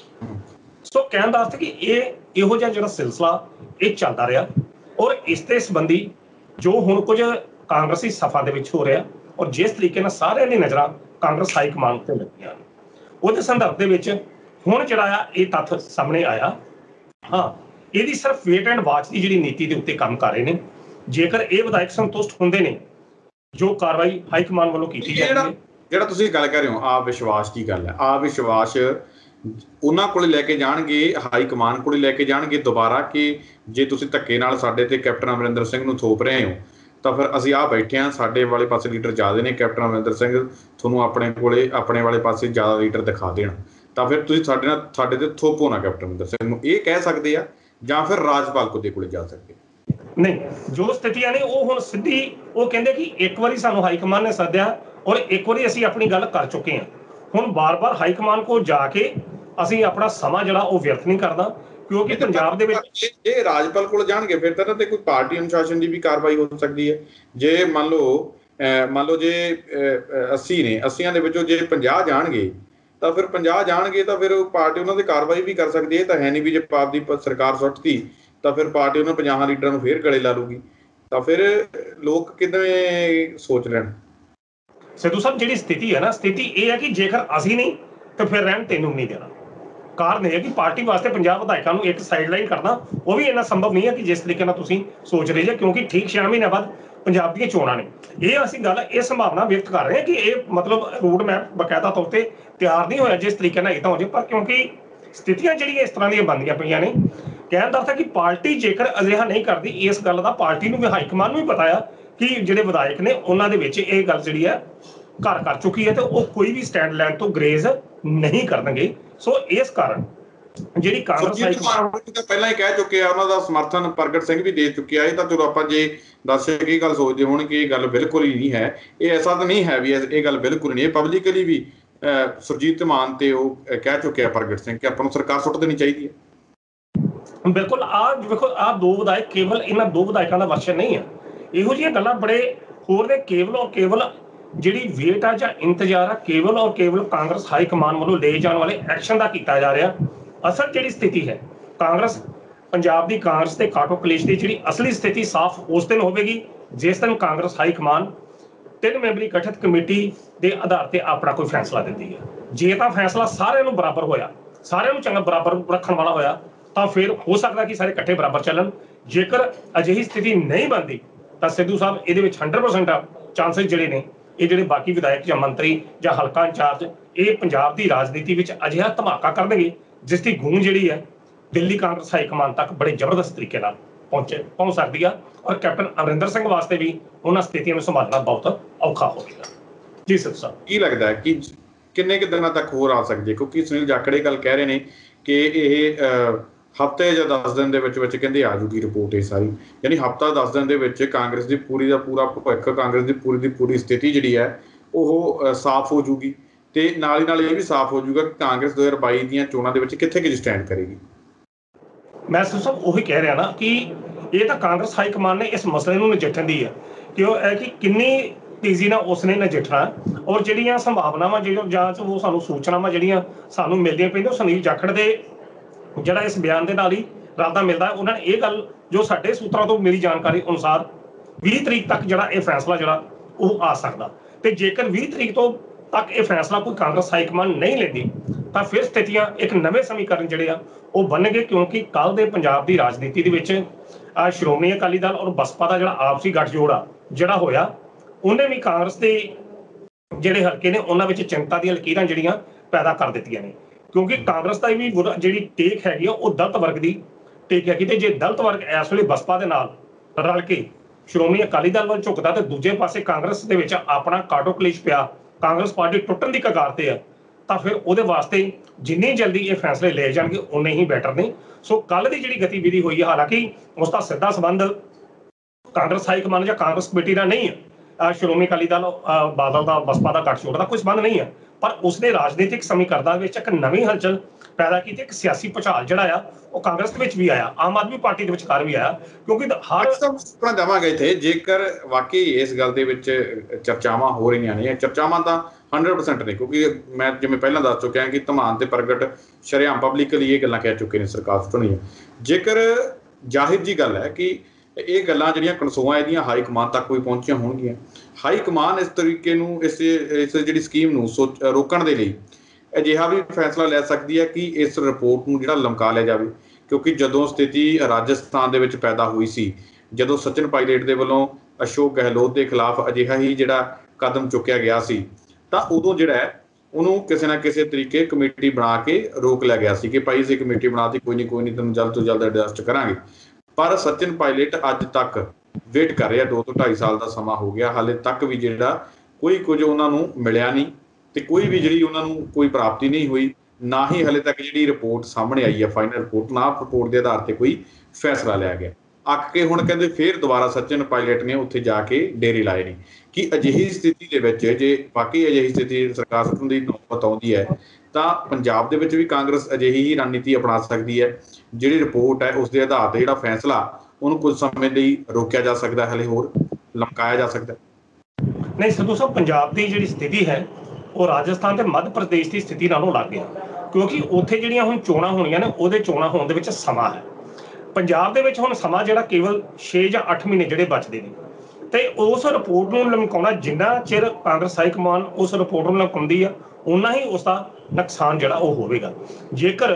ਸੋ ਕਹਿਣ ਦਾ ਅਰਥ ਕਿ ਇਹੋ ਜਿਹਾ ਜਿਹੜਾ ਸਿਲਸਿਲਾ ਇਹ ਚੱਲਦਾ ਰਿਹਾ, ਔਰ ਇਸ ਦੇ ਸੰਬੰਧੀ ਜੋ ਹੁਣ ਕੁਝ ਕਾਂਗਰਸੀ ਸਫਾ ਦੇ ਵਿੱਚ ਹੋ ਰਿਹਾ ਔਰ ਜਿਸ ਤਰੀਕੇ ਨਾਲ ਸਾਰਿਆਂ ਦੀ ਨਜ਼ਰਾਂ ਕਾਂਗਰਸ ਹਾਈ ਕਮਾਂਡ ਤੇ ਲੱਗੀਆਂ ਨੇ, ਉਹਦੇ ਸੰਦਰਭ ਦੇ ਵਿੱਚ ਹੁਣ ਜਿਹੜਾ ਆ ਇਹ ਤੱਥ ਸਾਹਮਣੇ ਆਇਆ। ਹਾਂ, ਇਹਦੀ ਸਿਰਫ ਵੇਟ ਐਂਡ ਵਾਚ ਦੀ ਜਿਹੜੀ ਨੀਤੀ ਦੇ ਉੱਤੇ ਕੰਮ ਕਰ ਰਹੇ ਨੇ। ਜੇਕਰ ਇਹ ਵਿਧਾਇਕ ਸੰਤੁਸ਼ਟ ਹੁੰਦੇ ਨੇ ਜੋ ਕਾਰਵਾਈ ਹਾਈ ਕਮਾਂਡ ਵੱਲੋਂ ਕੀਤੀ ਜਾਂਦੀ ਹੈ, ਜਿਹੜਾ ਤੁਸੀਂ ਗੱਲ ਕਰ ਰਹੇ ਹੋ ਆ ਵਿਸ਼ਵਾਸ ਦੀ ਗੱਲ ਹੈ, ਆ ਵਿਸ਼ਵਾਸ ਉਹਨਾਂ ਕੋਲੇ ਲੈ ਕੇ ਜਾਣਗੇ, ਹਾਈ ਕਮਾਂਡ ਕੋਲੇ ਲੈ ਕੇ ਜਾਣਗੇ ਦੁਬਾਰਾ ਕਿ ਜੇ ਤੁਸੀਂ ਧੱਕੇ ਨਾਲ ਸਾਡੇ ਤੇ ਕੈਪਟਨ ਅਮਰਿੰਦਰ ਸਿੰਘ ਨੂੰ ਥੋਪ ਰਹੇ ਹੋ ਤਾਂ ਫਿਰ ਅਸੀਂ ਆ ਬੈਠੇ ਹਾਂ, ਸਾਡੇ ਵਾਲੇ ਪਾਸੇ ਲੀਡਰ ਜ਼ਿਆਦਾ ਨੇ, ਕੈਪਟਨ ਅਮਰਿੰਦਰ ਸਿੰਘ ਤੁਹਾਨੂੰ ਆਪਣੇ ਵਾਲੇ ਪਾਸੇ ਜ਼ਿਆਦਾ ਲੀਡਰ ਦਿਖਾ ਦੇਣ, ਤਾਂ ਫਿਰ ਤੁਸੀਂ ਸਾਡੇ ਤੇ ਥੋਪੋ ਨਾ ਕੈਪਟਨ ਅਮਰਿੰਦਰ ਸਿੰਘ ਨੂੰ, ਇਹ ਕਹਿ ਸਕਦੇ ਆ, ਜਾਂ ਫਿਰ ਰਾਜਪਾਲ ਦੇ ਕੋਲੇ ਜਾ ਸਕਦੇ। ਨਹੀਂ, ਜੋ ਸਥਿਤੀਆਂ ਨੇ ਉਹ ਹੁਣ ਸਿੱਧੀ ਉਹ ਕਹਿੰਦੇ ਕਿ ਇੱਕ ਵਾਰੀ ਸਾਨੂੰ ਹਾਈ ਕਮਾਂਡ ਨੇ ਸੱਦਿਆ ਔਰ ਇੱਕ ਵਾਰੀ ਅਸੀਂ ਆਪਣੀ ਗੱਲ ਕਰ ਚੁੱਕੇ ਹਾਂ, ਹੁਣ ਬਾਰ-ਬਾਰ ਹਾਈ ਕਮਾਂਡ ਕੋਲ ਜਾ ਕੇ ਅਸੀਂ ਆਪਣਾ ਸਮਾਂ ਜਿਹੜਾ ਉਹ ਵਿਅਰਥ ਨਹੀਂ ਕਰਦਾ, ਕਿਉਂਕਿ ਪੰਜਾਬ ਦੇ ਵਿੱਚ ਜੇ ਰਾਜਪਾਲ ਕੋਲ ਜਾਣਗੇ ਫਿਰ ਤਾਂ ਤੇ ਕੋਈ ਪਾਰਟੀ ਅਨੁਸ਼ਾਸਨ ਦੀ ਵੀ ਕਾਰਵਾਈ ਹੋ ਸਕਦੀ ਹੈ। ਜੇ ਮੰਨ ਲਓ ਜੇ 80 ਨੇ, 80 ਦੇ ਵਿੱਚੋਂ ਜੇ 50 ਜਾਣਗੇ ਤਾਂ ਫਿਰ 50 ਜਾਣਗੇ ਤਾਂ ਫਿਰ ਪਾਰਟੀ ਉਹਨਾਂ ਦੀ ਕਾਰਵਾਈ ਵੀ ਕਰ ਸਕਦੀ ਹੈ। ਤਾਂ ਹੈ ਨਹੀਂ ਵੀ ਜੇ ਪਾਪ ਦੀ ਸਰਕਾਰ ਸੁੱਟਦੀ ਤਾਂ ਫਿਰ ਪਾਰਟੀ ਉਹਨਾਂ 50 ਲੀਡਰਾਂ ਨੂੰ ਫੇਰ ਗਲੇ ਲਾ ਲੂਗੀ, ਤਾਂ ਫਿਰ ਲੋਕ ਕਿਵੇਂ ਸੋਚ ਲੈਣ। ਸਿੱਧੂ ਸਾਹਿਬ, ਜਿਹੜੀ ਸਥਿਤੀ ਹੈ ਨਾ, ਸਥਿਤੀ ਇਹ ਹੈ ਕਿ ਜੇਕਰ ਅਸੀਂ ਨਹੀਂ ਤਾਂ ਫਿਰ ਰਹਿਣ ਤੈਨੂੰ ਨਹੀਂ ਦੇਣਾ। ਕਾਰਨ ਇਹ ਹੈ ਕਿ ਪਾਰਟੀ ਵਾਸਤੇ 50 ਵਿਧਾਇਕਾਂ ਨੂੰ ਇੱਕ ਸਾਈਡਲਾਈਨ ਕਰਨਾ ਉਹ ਵੀ ਇੰਨਾ ਸੰਭਵ ਨਹੀਂ ਹੈ ਕਿ ਜਿਸ ਤਰੀਕੇ ਨਾਲ ਤੁਸੀਂ ਸੋਚ ਰਹੇ ਜੇ, ਕਿਉਂਕਿ ਠੀਕ 6 ਮਹੀਨਿਆਂ ਬਾਅਦ ਪੰਜਾਬ ਦੀਆਂ ਚੋਣਾਂ ਨੇ। ਇਹ ਅਸੀਂ ਗੱਲ ਇਹ ਸੰਭਾਵਨਾ ਵਿਅਕਤ ਕਰ ਰਹੇ ਹਾਂ ਕਿ ਇਹ ਮਤਲਬ ਰੂਟ ਮੈਪ ਬਕਾਇਦਾ ਤੌਰ ਤੇ ਤਿਆਰ ਨਹੀਂ ਹੋਇਆ ਜਿਸ ਤਰੀਕੇ ਨਾਲ ਇਹ ਤਾਂ ਹੋ ਜਾਏ, ਪਰ ਕਿਉਂਕਿ ਸਥਿਤੀਆਂ ਜਿਹੜੀਆਂ ਇਸ ਤਰ੍ਹਾਂ ਦੀਆਂ ਬਣਦੀਆਂ ਪਈਆਂ ਨੇ, ਕਹਿਣ ਦਾ ਅਰਥ ਹੈ ਕਿ ਪਾਰਟੀ ਜੇਕਰ ਅਜਿਹਾ ਨਹੀਂ ਕਰਦੀ, ਇਸ ਗੱਲ ਦਾ ਪਾਰਟੀ ਨੂੰ ਵੀ ਹਾਈ ਕਮਾਂਡ ਨੂੰ ਵੀ ਪਤਾ ਆ ਕਿ ਜਿਹੜੇ ਵਿਧਾਇਕ ਨੇ ਉਹਨਾਂ ਦੇ ਵਿੱਚ ਇਹ ਗੱਲ ਜਿਹੜੀ ਹੈ ਘਰ ਕਰ ਚੁੱਕੀ ਹੈ ਤੇ ਉਹ ਕੋਈ ਵੀ ਸਟੈਂਡ ਲੈਣ ਤੋਂ ਗਰੇਜ਼ ਨਹੀਂ ਕਰਨਗੇ। ਸੋ ਇਸ ਕਾਰਨ ਜਿਹੜੀ ਕਾਂਗਰਸ ਹਾਈ ਕਮਾਂਡ ਪਹਿਲਾਂ ਹੀ ਕਹਿ ਚੁੱਕੇ ਆ, ਉਹਨਾਂ ਦਾ ਸਮਰਥਨ ਪ੍ਰਗਟ ਸਿੰਘ ਵੀ ਦੇ ਚੁੱਕਿਆ। ਇਹ ਤਾਂ ਚਲੋ ਆਪਾਂ ਜੇ ਦੱਸੇ ਕੀ ਗੱਲ ਸੋਚਦੇ ਹੋਣ ਕਿ ਇਹ ਗੱਲ ਬਿਲਕੁਲ ਹੀ ਨਹੀਂ ਹੈ, ਇਹ ਐਸਾ ਤਾਂ ਨਹੀਂ ਹੈ ਵੀ ਇਹ ਗੱਲ ਬਿਲਕੁਲ ਨਹੀਂ, ਇਹ ਪਬਲਿਕਲੀ ਵੀ ਸੁਰਜੀਤ ਮਾਨ ਤੇ ਉਹ ਕਹਿ ਚੁੱਕੇ ਆ ਪ੍ਰਗਟ ਸਿੰਘ ਕਿ ਆਪਾਂ ਨੂੰ ਸਰਕਾਰ ਸੁੱਟ ਦੇਣੀ ਚਾਹੀਦੀ ਹੈ। ਬਿਲਕੁਲ। ਵੇਖੋ ਦੋ ਵਿਧਾਇਕ ਕੇਵਲ ਇਹਨਾਂ ਦੋ ਵਿਧਾਇਕਾਂ ਦਾ ਵਰਸ਼ਨ ਨਹੀਂ ਹੈ, ਇਹੋ ਜਿਹੀਆਂ ਗੱਲਾਂ ਬੜੇ ਹੋਰ ਨੇ। ਕੇਵਲ ਔਰ ਕੇਵਲ ਜਿਹੜੀ ਵੇਟ ਆ ਜਾਂ ਇੰਤਜ਼ਾਰ ਆ ਕੇਵਲ ਔਰ ਕੇਵਲ ਕਾਂਗਰਸ ਹਾਈ ਕਮਾਂਡ ਵੱਲੋਂ ਲਏ ਜਾਣ ਵਾਲੇ ਐਕਸ਼ਨ ਦਾ ਕੀਤਾ ਜਾ ਰਿਹਾ। ਅਸਲ ਜਿਹੜੀ ਸਥਿਤੀ ਹੈ ਕਾਂਗਰਸ ਪੰਜਾਬ ਦੀ ਕਾਂਗਰਸ ਤੇ ਕਾਟੋ ਕਲੇਸ਼ ਦੀ ਜਿਹੜੀ ਅਸਲੀ ਸਥਿਤੀ ਸਾਫ਼ ਉਸ ਦਿਨ ਹੋਵੇਗੀ ਜਿਸ ਦਿਨ ਕਾਂਗਰਸ ਹਾਈ ਕਮਾਂਡ 3 ਮੈਂਬਰੀ ਗਠਿਤ ਕਮੇਟੀ ਦੇ ਆਧਾਰ ਤੇ ਆਪਣਾ ਕੋਈ ਫੈਸਲਾ ਦਿੰਦੀ ਹੈ। ਜੇ ਤਾਂ ਫੈਸਲਾ ਸਾਰਿਆਂ ਨੂੰ ਬਰਾਬਰ ਹੋਇਆ, ਸਾਰਿਆਂ ਨੂੰ ਚੰਗਾ ਬਰਾਬਰ ਰੱਖਣ ਵਾਲਾ ਹੋਇਆ, ਤਾਂ ਫਿਰ ਹੋ ਸਕਦਾ ਕਿ ਸਾਰੇ ਇਕੱਠੇ ਬਰਾਬਰ ਚੱਲਣ। ਜੇਕਰ ਅਜਿਹੀ ਸਥਿਤੀ ਨਹੀਂ ਬਣਦੀ ਤਾਂ ਸਿੱਧੂ ਸਾਹਿਬ ਇਹਦੇ ਵਿੱਚ 100% ਚਾਂਸਸ ਜਿਹੜੇ ਨੇ ਇਹ ਜਿਹੜੇ ਬਾਕੀ ਵਿਧਾਇਕ ਜਾਂ ਮੰਤਰੀ ਜਾਂ ਹਲਕਾ ਇੰਚਾਰਜ ਇਹ ਪੰਜਾਬ ਦੀ ਰਾਜਨੀਤੀ ਵਿੱਚ ਅਜਿਹਾ ਧਮਾਕਾ ਕਰਨਗੇ ਜਿਸ ਦੀ ਗੂੰਜ ਜਿਹੜੀ ਹੈ ਦਿੱਲੀ ਕਾਂਗਰਸ ਹਾਈ ਕਮਾਂਡ ਤੱਕ ਬੜੇ ਜ਼ਬਰਦਸਤ ਤਰੀਕੇ ਨਾਲ ਪਹੁੰਚ ਸਕਦੀ ਆ, ਔਰ ਕੈਪਟਨ ਅਮਰਿੰਦਰ ਸਿੰਘ ਵਾਸਤੇ ਵੀ ਉਹਨਾਂ ਸਥਿਤੀਆਂ ਨੂੰ ਸੰਭਾਲਣਾ ਬਹੁਤ ਔਖਾ ਹੋਵੇਗਾ। ਜੀ ਸਿੱਧੂ ਸਾਹਿਬ, ਕੀ ਲੱਗਦਾ ਹੈ ਕਿ ਕਿੰਨੇ ਕੁ ਦਿਨਾਂ ਤੱਕ ਹੋਰ ਆ ਸਕਦੇ, ਕਿਉਂਕਿ ਸੁਨੀਲ ਜਾਖੜ ਗੱਲ ਕਹਿ ਰਹੇ ਨੇ ਕਿ ਇਹ ਹਫ਼ਤੇ ਜਾਂ 10 ਦਿਨ ਦੇ ਵਿੱਚ ਕਹਿੰਦੇ ਆ ਜੂਗੀ ਰਿਪੋਰਟ ਇਹ ਸਾਰੀ, ਯਾਨੀ ਹਫ਼ਤਾ 10 ਦਿਨ ਦੇ ਵਿੱਚ ਕਾਂਗਰਸ ਦੀ ਪੂਰੀ ਦਾ ਪੂਰਾ ਭਵਿੱਖ, ਕਾਂਗਰਸ ਦੀ ਪੂਰੀ ਸਥਿਤੀ ਜਿਹੜੀ ਹੈ ਉਹ ਸਾਫ਼ ਹੋ ਜੂਗੀ, ਤੇ ਨਾਲ ਹੀ ਨਾਲ ਇਹ ਵੀ ਸਾਫ਼ ਹੋ ਜੂਗਾ ਕਿ ਕਾਂਗਰਸ 2022 ਦੀਆਂ ਚੋਣਾਂ ਦੇ ਵਿੱਚ ਕਿੱਥੇ ਸਟੈਂਡ ਕਰੇਗੀ। ਮੈਂ ਸਿਰਫ ਉਹੀ ਕਹਿ ਰਿਹਾ ਨਾ ਕਿ ਇਹ ਤਾਂ ਕਾਂਗਰਸ ਹਾਈ ਕਮਾਂਡ ਨੇ ਇਸ ਮਸਲੇ ਨੂੰ ਨਜਿੱਠਣ ਦੀ ਹੈ ਕਿ ਉਹ ਹੈ ਕਿ ਕਿੰਨੀ ਤੇਜ਼ੀ ਨਾਲ ਉਸਨੇ ਨਜਿੱਠਣਾ, ਔਰ ਜਿਹੜੀਆਂ ਸੰਭਾਵਨਾਵਾਂ ਜਾਂ ਉਹ ਸਾਨੂੰ ਸੂਚਨਾਵਾਂ ਜਿਹੜੀਆਂ ਸਾਨੂੰ ਮਿਲਦੀਆਂ ਪੈਂਦੀਆਂ ਸੁਨੀਲ ਜਾਖੜ ਦੇ ਜਿਹੜਾ ਇਸ ਬਿਆਨ ਦੇ ਨਾਲ ਹੀ ਰਾਦਾ ਮਿਲਦਾ। ਉਹਨਾਂ ਨੇ ਇਹ ਗੱਲ ਜੋ ਸਾਡੇ ਸੂਤਰਾਂ ਤੋਂ ਮਿਲੀ ਜਾਣਕਾਰੀ ਅਨੁਸਾਰ 20 ਤਰੀਕ ਤੱਕ ਜਿਹੜਾ ਇਹ ਫੈਸਲਾ ਜਿਹੜਾ ਉਹ ਆ ਸਕਦਾ, ਤੇ ਜੇਕਰ 20 ਤਰੀਕ ਤੋਂ ਤੱਕ ਇਹ ਫੈਸਲਾ ਕੋਈ ਕਾਂਗਰਸ ਹਾਈ ਕਮਾਂਡ ਨਹੀਂ ਲੈਂਦੀ ਤਾਂ ਫਿਰ ਸਥਿਤੀਆਂ ਇੱਕ ਨਵੇਂ ਸਮੀਕਰਨ ਜਿਹੜੇ ਆ ਉਹ ਬਣਨਗੇ, ਕਿਉਂਕਿ ਕੱਲ ਦੇ ਪੰਜਾਬ ਦੀ ਰਾਜਨੀਤੀ ਦੇ ਵਿੱਚ ਸ਼੍ਰੋਮਣੀ ਅਕਾਲੀ ਦਲ ਔਰ ਬਸਪਾ ਦਾ ਜਿਹੜਾ ਆਪਸੀ ਗੱਠਜੋੜ ਆ ਜਿਹੜਾ ਹੋਇਆ, ਉਹਨੇ ਵੀ ਕਾਂਗਰਸ ਦੇ ਜਿਹੜੇ ਹਲਕੇ ਨੇ ਉਹਨਾਂ ਵਿੱਚ ਚਿੰਤਾ ਦੀਆਂ ਲਕੀਰਾਂ ਜਿਹੜੀਆਂ ਪੈਦਾ ਕਰ ਦਿੱਤੀਆਂ ਨੇ, ਕਿਉਂਕਿ ਕਾਂਗਰਸ ਦਾ ਵੀ ਜਿਹੜੀ ਟੇਕ ਹੈਗੀ ਆ ਉਹ ਦਲਿਤ ਵਰਗ ਦੀ ਟੇਕ ਹੈਗੀ, ਤੇ ਜੇ ਦਲਿਤ ਵਰਗ ਇਸ ਵੇਲੇ ਬਸਪਾ ਦੇ ਨਾਲ ਰਲ ਕੇ ਸ਼੍ਰੋਮਣੀ ਅਕਾਲੀ ਦਲ ਵੱਲ ਝੁਕਦਾ ਤੇ ਦੂਜੇ ਪਾਸੇ ਕਾਂਗਰਸ ਦੇ ਵਿੱਚ ਆਪਣਾ ਕਾਟੋ ਕਲੇਸ਼ ਪਿਆ, ਕਾਂਗਰਸ ਪਾਰਟੀ ਟੁੱਟਣ ਦੀ ਕਗਾਰ ਤੇ ਆ, ਤਾਂ ਫਿਰ ਉਹਦੇ ਵਾਸਤੇ ਜਿੰਨੀ ਜਲਦੀ ਇਹ ਫੈਸਲੇ ਲਏ ਜਾਣਗੇ ਉਨੇ ਹੀ ਬੈਟਰ ਨੇ। ਸੋ ਕੱਲ ਦੀ ਜਿਹੜੀ ਗਤੀਵਿਧੀ ਹੋਈ ਹੈ, ਹਾਲਾਂਕਿ ਉਸ ਦਾ ਸਿੱਧਾ ਸੰਬੰਧ ਕਾਂਗਰਸ ਹਾਈ ਕਮਾਂਡ ਜਾਂ ਕਾਂਗਰਸ ਕਮੇਟੀ ਨਾਲ ਨਹੀਂ ਹੈ, ਸ਼੍ਰੋਮਣੀ ਅਕਾਲੀ ਦਲ ਬਾਦਲ ਦਾ ਬਸਪਾ ਦਾ ਗੱਠਜੋੜ ਦਾ ਕੋਈ ਸੰਬੰਧ ਨਹੀਂ ਹੈ, ਪਰ ਉਸਨੇ ਰਾਜਨੀਤਿਕ ਸਮੀਕਰਨਾਂ ਵਿੱਚ ਇੱਕ ਨਵੀਂ ਹਲਚਲ ਪੈਦਾ ਕੀਤੀ, ਇੱਕ ਸਿਆਸੀ ਭੁਚਾਲ ਜਿਹੜਾ ਆ ਉਹ ਕਾਂਗਰਸ ਦੇ ਵਿੱਚ ਵੀ ਆਇਆ, ਆਮ ਆਦਮੀ ਪਾਰਟੀ ਦੇ ਵਿਚਕਾਰ ਵੀ ਆਇਆ, ਕਿਉਂਕਿ ਹਰ ਆਪਣਾ ਜਾਵਾਂਗੇ ਇੱਥੇ ਜੇਕਰ ਵਾਕਈ ਇਸ ਗੱਲ ਦੇ ਵਿੱਚ ਚਰਚਾਵਾਂ ਹੋ ਰਹੀਆਂ ਨੇ, ਚਰਚਾਵਾਂ ਤਾਂ 100% ਨੇ, ਕਿਉਂਕਿ ਮੈਂ ਜਿਵੇਂ ਪਹਿਲਾਂ ਦੱਸ ਚੁੱਕਿਆ ਕਿ ਧਮਾਨ ਤੇ ਪ੍ਰਗਟ ਸ਼ਰੇਆਮ ਪਬਲਿਕਲੀ ਇਹ ਗੱਲਾਂ ਕਹਿ ਚੁੱਕੇ ਨੇ ਸਰਕਾਰ ਸੁਣੀਆਂ। ਜੇਕਰ ਜ਼ਾਹਿਰ ਜੀ ਗੱਲ ਹੈ ਕਿ ਇਹ ਗੱਲਾਂ ਜਿਹੜੀਆਂ ਕਨਸੋਆਂ ਇਹਦੀਆਂ ਹਾਈ ਕਮਾਨ ਤੱਕ ਵੀ ਪਹੁੰਚੀਆਂ ਹੋਣਗੀਆਂ, ਹਾਈ ਕਮਾਨ ਇਸ ਤਰੀਕੇ ਨੂੰ ਇਸ ਜਿਹੜੀ ਸਕੀਮ ਨੂੰ ਰੋਕਣ ਦੇ ਲਈ ਅਜਿਹਾ ਵੀ ਫੈਸਲਾ ਲੈ ਸਕਦੀ ਹੈ ਕਿ ਇਸ ਰਿਪੋਰਟ ਨੂੰ ਜਿਹੜਾ ਲਮਕਾ ਲਿਆ ਜਾਵੇ, ਕਿਉਂਕਿ ਜਦੋਂ ਸਥਿਤੀ ਰਾਜਸਥਾਨ ਦੇ ਵਿੱਚ ਪੈਦਾ ਹੋਈ ਸੀ, ਜਦੋਂ ਸਚਿਨ ਪਾਇਲਟ ਦੇ ਵੱਲੋਂ ਅਸ਼ੋਕ ਗਹਿਲੋਤ ਦੇ ਖਿਲਾਫ ਅਜਿਹਾ ਹੀ ਜਿਹੜਾ ਕਦਮ ਚੁੱਕਿਆ ਗਿਆ ਸੀ, ਤਾਂ ਉਦੋਂ ਜਿਹੜਾ ਹੈ ਉਹਨੂੰ ਕਿਸੇ ਨਾ ਕਿਸੇ ਤਰੀਕੇ ਕਮੇਟੀ ਬਣਾ ਕੇ ਰੋਕ ਲਿਆ ਗਿਆ ਸੀ ਕਿ ਭਾਈ ਅਸੀਂ ਕਮੇਟੀ ਬਣਾਤੀ, ਕੋਈ ਨਹੀਂ ਤੈਨੂੰ ਜਲਦ ਤੋਂ ਜਲਦ ਐਡਜਸਟ ਕਰਾਂਗੇ। ਪਰ ਸਚਿਨ ਪਾਇਲਟ ਅੱਜ ਤੱਕ ਵੇਟ ਕਰ ਰਿਹਾ, 2 ਤੋਂ 2.5 ਸਾਲ ਦਾ ਸਮਾਂ ਹੋ ਗਿਆ, ਹਾਲੇ ਤੱਕ ਵੀ ਜਿਹੜਾ ਕੋਈ ਕੁਝ ਉਹਨਾਂ ਨੂੰ ਮਿਲਿਆ ਨਹੀਂ ਤੇ ਕੋਈ ਵੀ ਜਿਹੜੀ ਉਹਨਾਂ ਨੂੰ ਕੋਈ ਪ੍ਰਾਪਤੀ ਨਹੀਂ ਹੋਈ, ਨਾ ਹੀ ਹਾਲੇ ਤੱਕ ਜਿਹੜੀ ਰਿਪੋਰਟ ਸਾਹਮਣੇ ਆਈ ਹੈ ਫਾਈਨਲ ਰਿਪੋਰਟ, ਨਾ ਰਿਪੋਰਟ ਦੇ ਆਧਾਰ ਤੇ ਕੋਈ ਫੈਸਲਾ ਲਿਆ ਗਿਆ। ਅੱਕ ਕੇ ਹੁਣ ਕਹਿੰਦੇ ਫਿਰ ਦੁਬਾਰਾ ਸਚਿਨ ਪਾਇਲਟ ਨੇ ਉੱਥੇ ਜਾ ਕੇ ਡੇਰੇ ਲਾਏ ਨੇ ਕਿ ਅਜਿਹੀ ਸਥਿਤੀ ਦੇ ਵਿੱਚ ਜੇ ਵਾਕਈ ਅਜਿਹੀ ਸਥਿਤੀ ਸਰਕਾਰ ਸੁੱਟਣ ਦੀ ਨੌਬਤ ਆਉਂਦੀ ਹੈ ਤਾਂ ਪੰਜਾਬ ਦੇ ਵਿੱਚ ਵੀ ਕਾਂਗਰਸ ਅਜਿਹੀ ਹੀ ਰਣਨੀਤੀ ਅਪਣਾ ਸਕਦੀ ਹੈ। ਜਿਹੜੀ ਰਿਪੋਰਟ ਹੈ ਉਸ ਦੇ ਆਧਾਰ ਤੇ ਜਿਹੜਾ ਫੈਸਲਾ ਉਹਨੂੰ ਕੁਝ ਸਮੇਂ ਲਈ ਰੋਕਿਆ ਜਾ ਸਕਦਾ, ਹਲੇ ਹੋਰ ਲਮਕਾਇਆ ਜਾ ਸਕਦਾ। ਨਹੀਂ ਸਿੱਧੂ ਸਾਹਿਬ, ਪੰਜਾਬ ਦੀ ਜਿਹੜੀ ਸਥਿਤੀ ਹੈ ਉਹ ਰਾਜਸਥਾਨ ਤੇ ਮੱਧ ਪ੍ਰਦੇਸ਼ ਦੀ ਸਥਿਤੀ ਨਾਲੋਂ ਲੱਗ ਗਿਆ, ਕਿਉਂਕਿ ਉੱਥੇ ਜਿਹੜੀਆਂ ਹੁਣ ਚੋਣਾਂ ਹੋਣੀਆਂ ਨੇ ਉਹਦੇ ਚੋਣਾਂ ਹੋਣ ਦੇ ਵਿੱਚ ਸਮਾਂ ਹੈ। ਪੰਜਾਬ ਦੇ ਵਿੱਚ ਹੁਣ ਸਮਾਂ ਜਿਹੜਾ ਕੇਵਲ 6 ਜਾਂ 8 ਮਹੀਨੇ ਜਿਹੜੇ ਬਚਦੇ ਨੇ, ਤੇ ਉਸ ਰਿਪੋਰਟ ਨੂੰ ਲਮਕਾਉਣਾ, ਜਿੰਨਾ ਚਿਰ ਕਾਂਗਰਸ ਹਾਈ ਕਮਾਨ ਉਸ ਰਿਪੋਰਟ ਨੂੰ ਲਮਕਾਉਂਦੀ ਆ ਓਨਾ ਹੀ ਉਸਦਾ ਨੁਕਸਾਨ ਜਿਹੜਾ ਉਹ ਹੋਵੇਗਾ। ਜੇਕਰ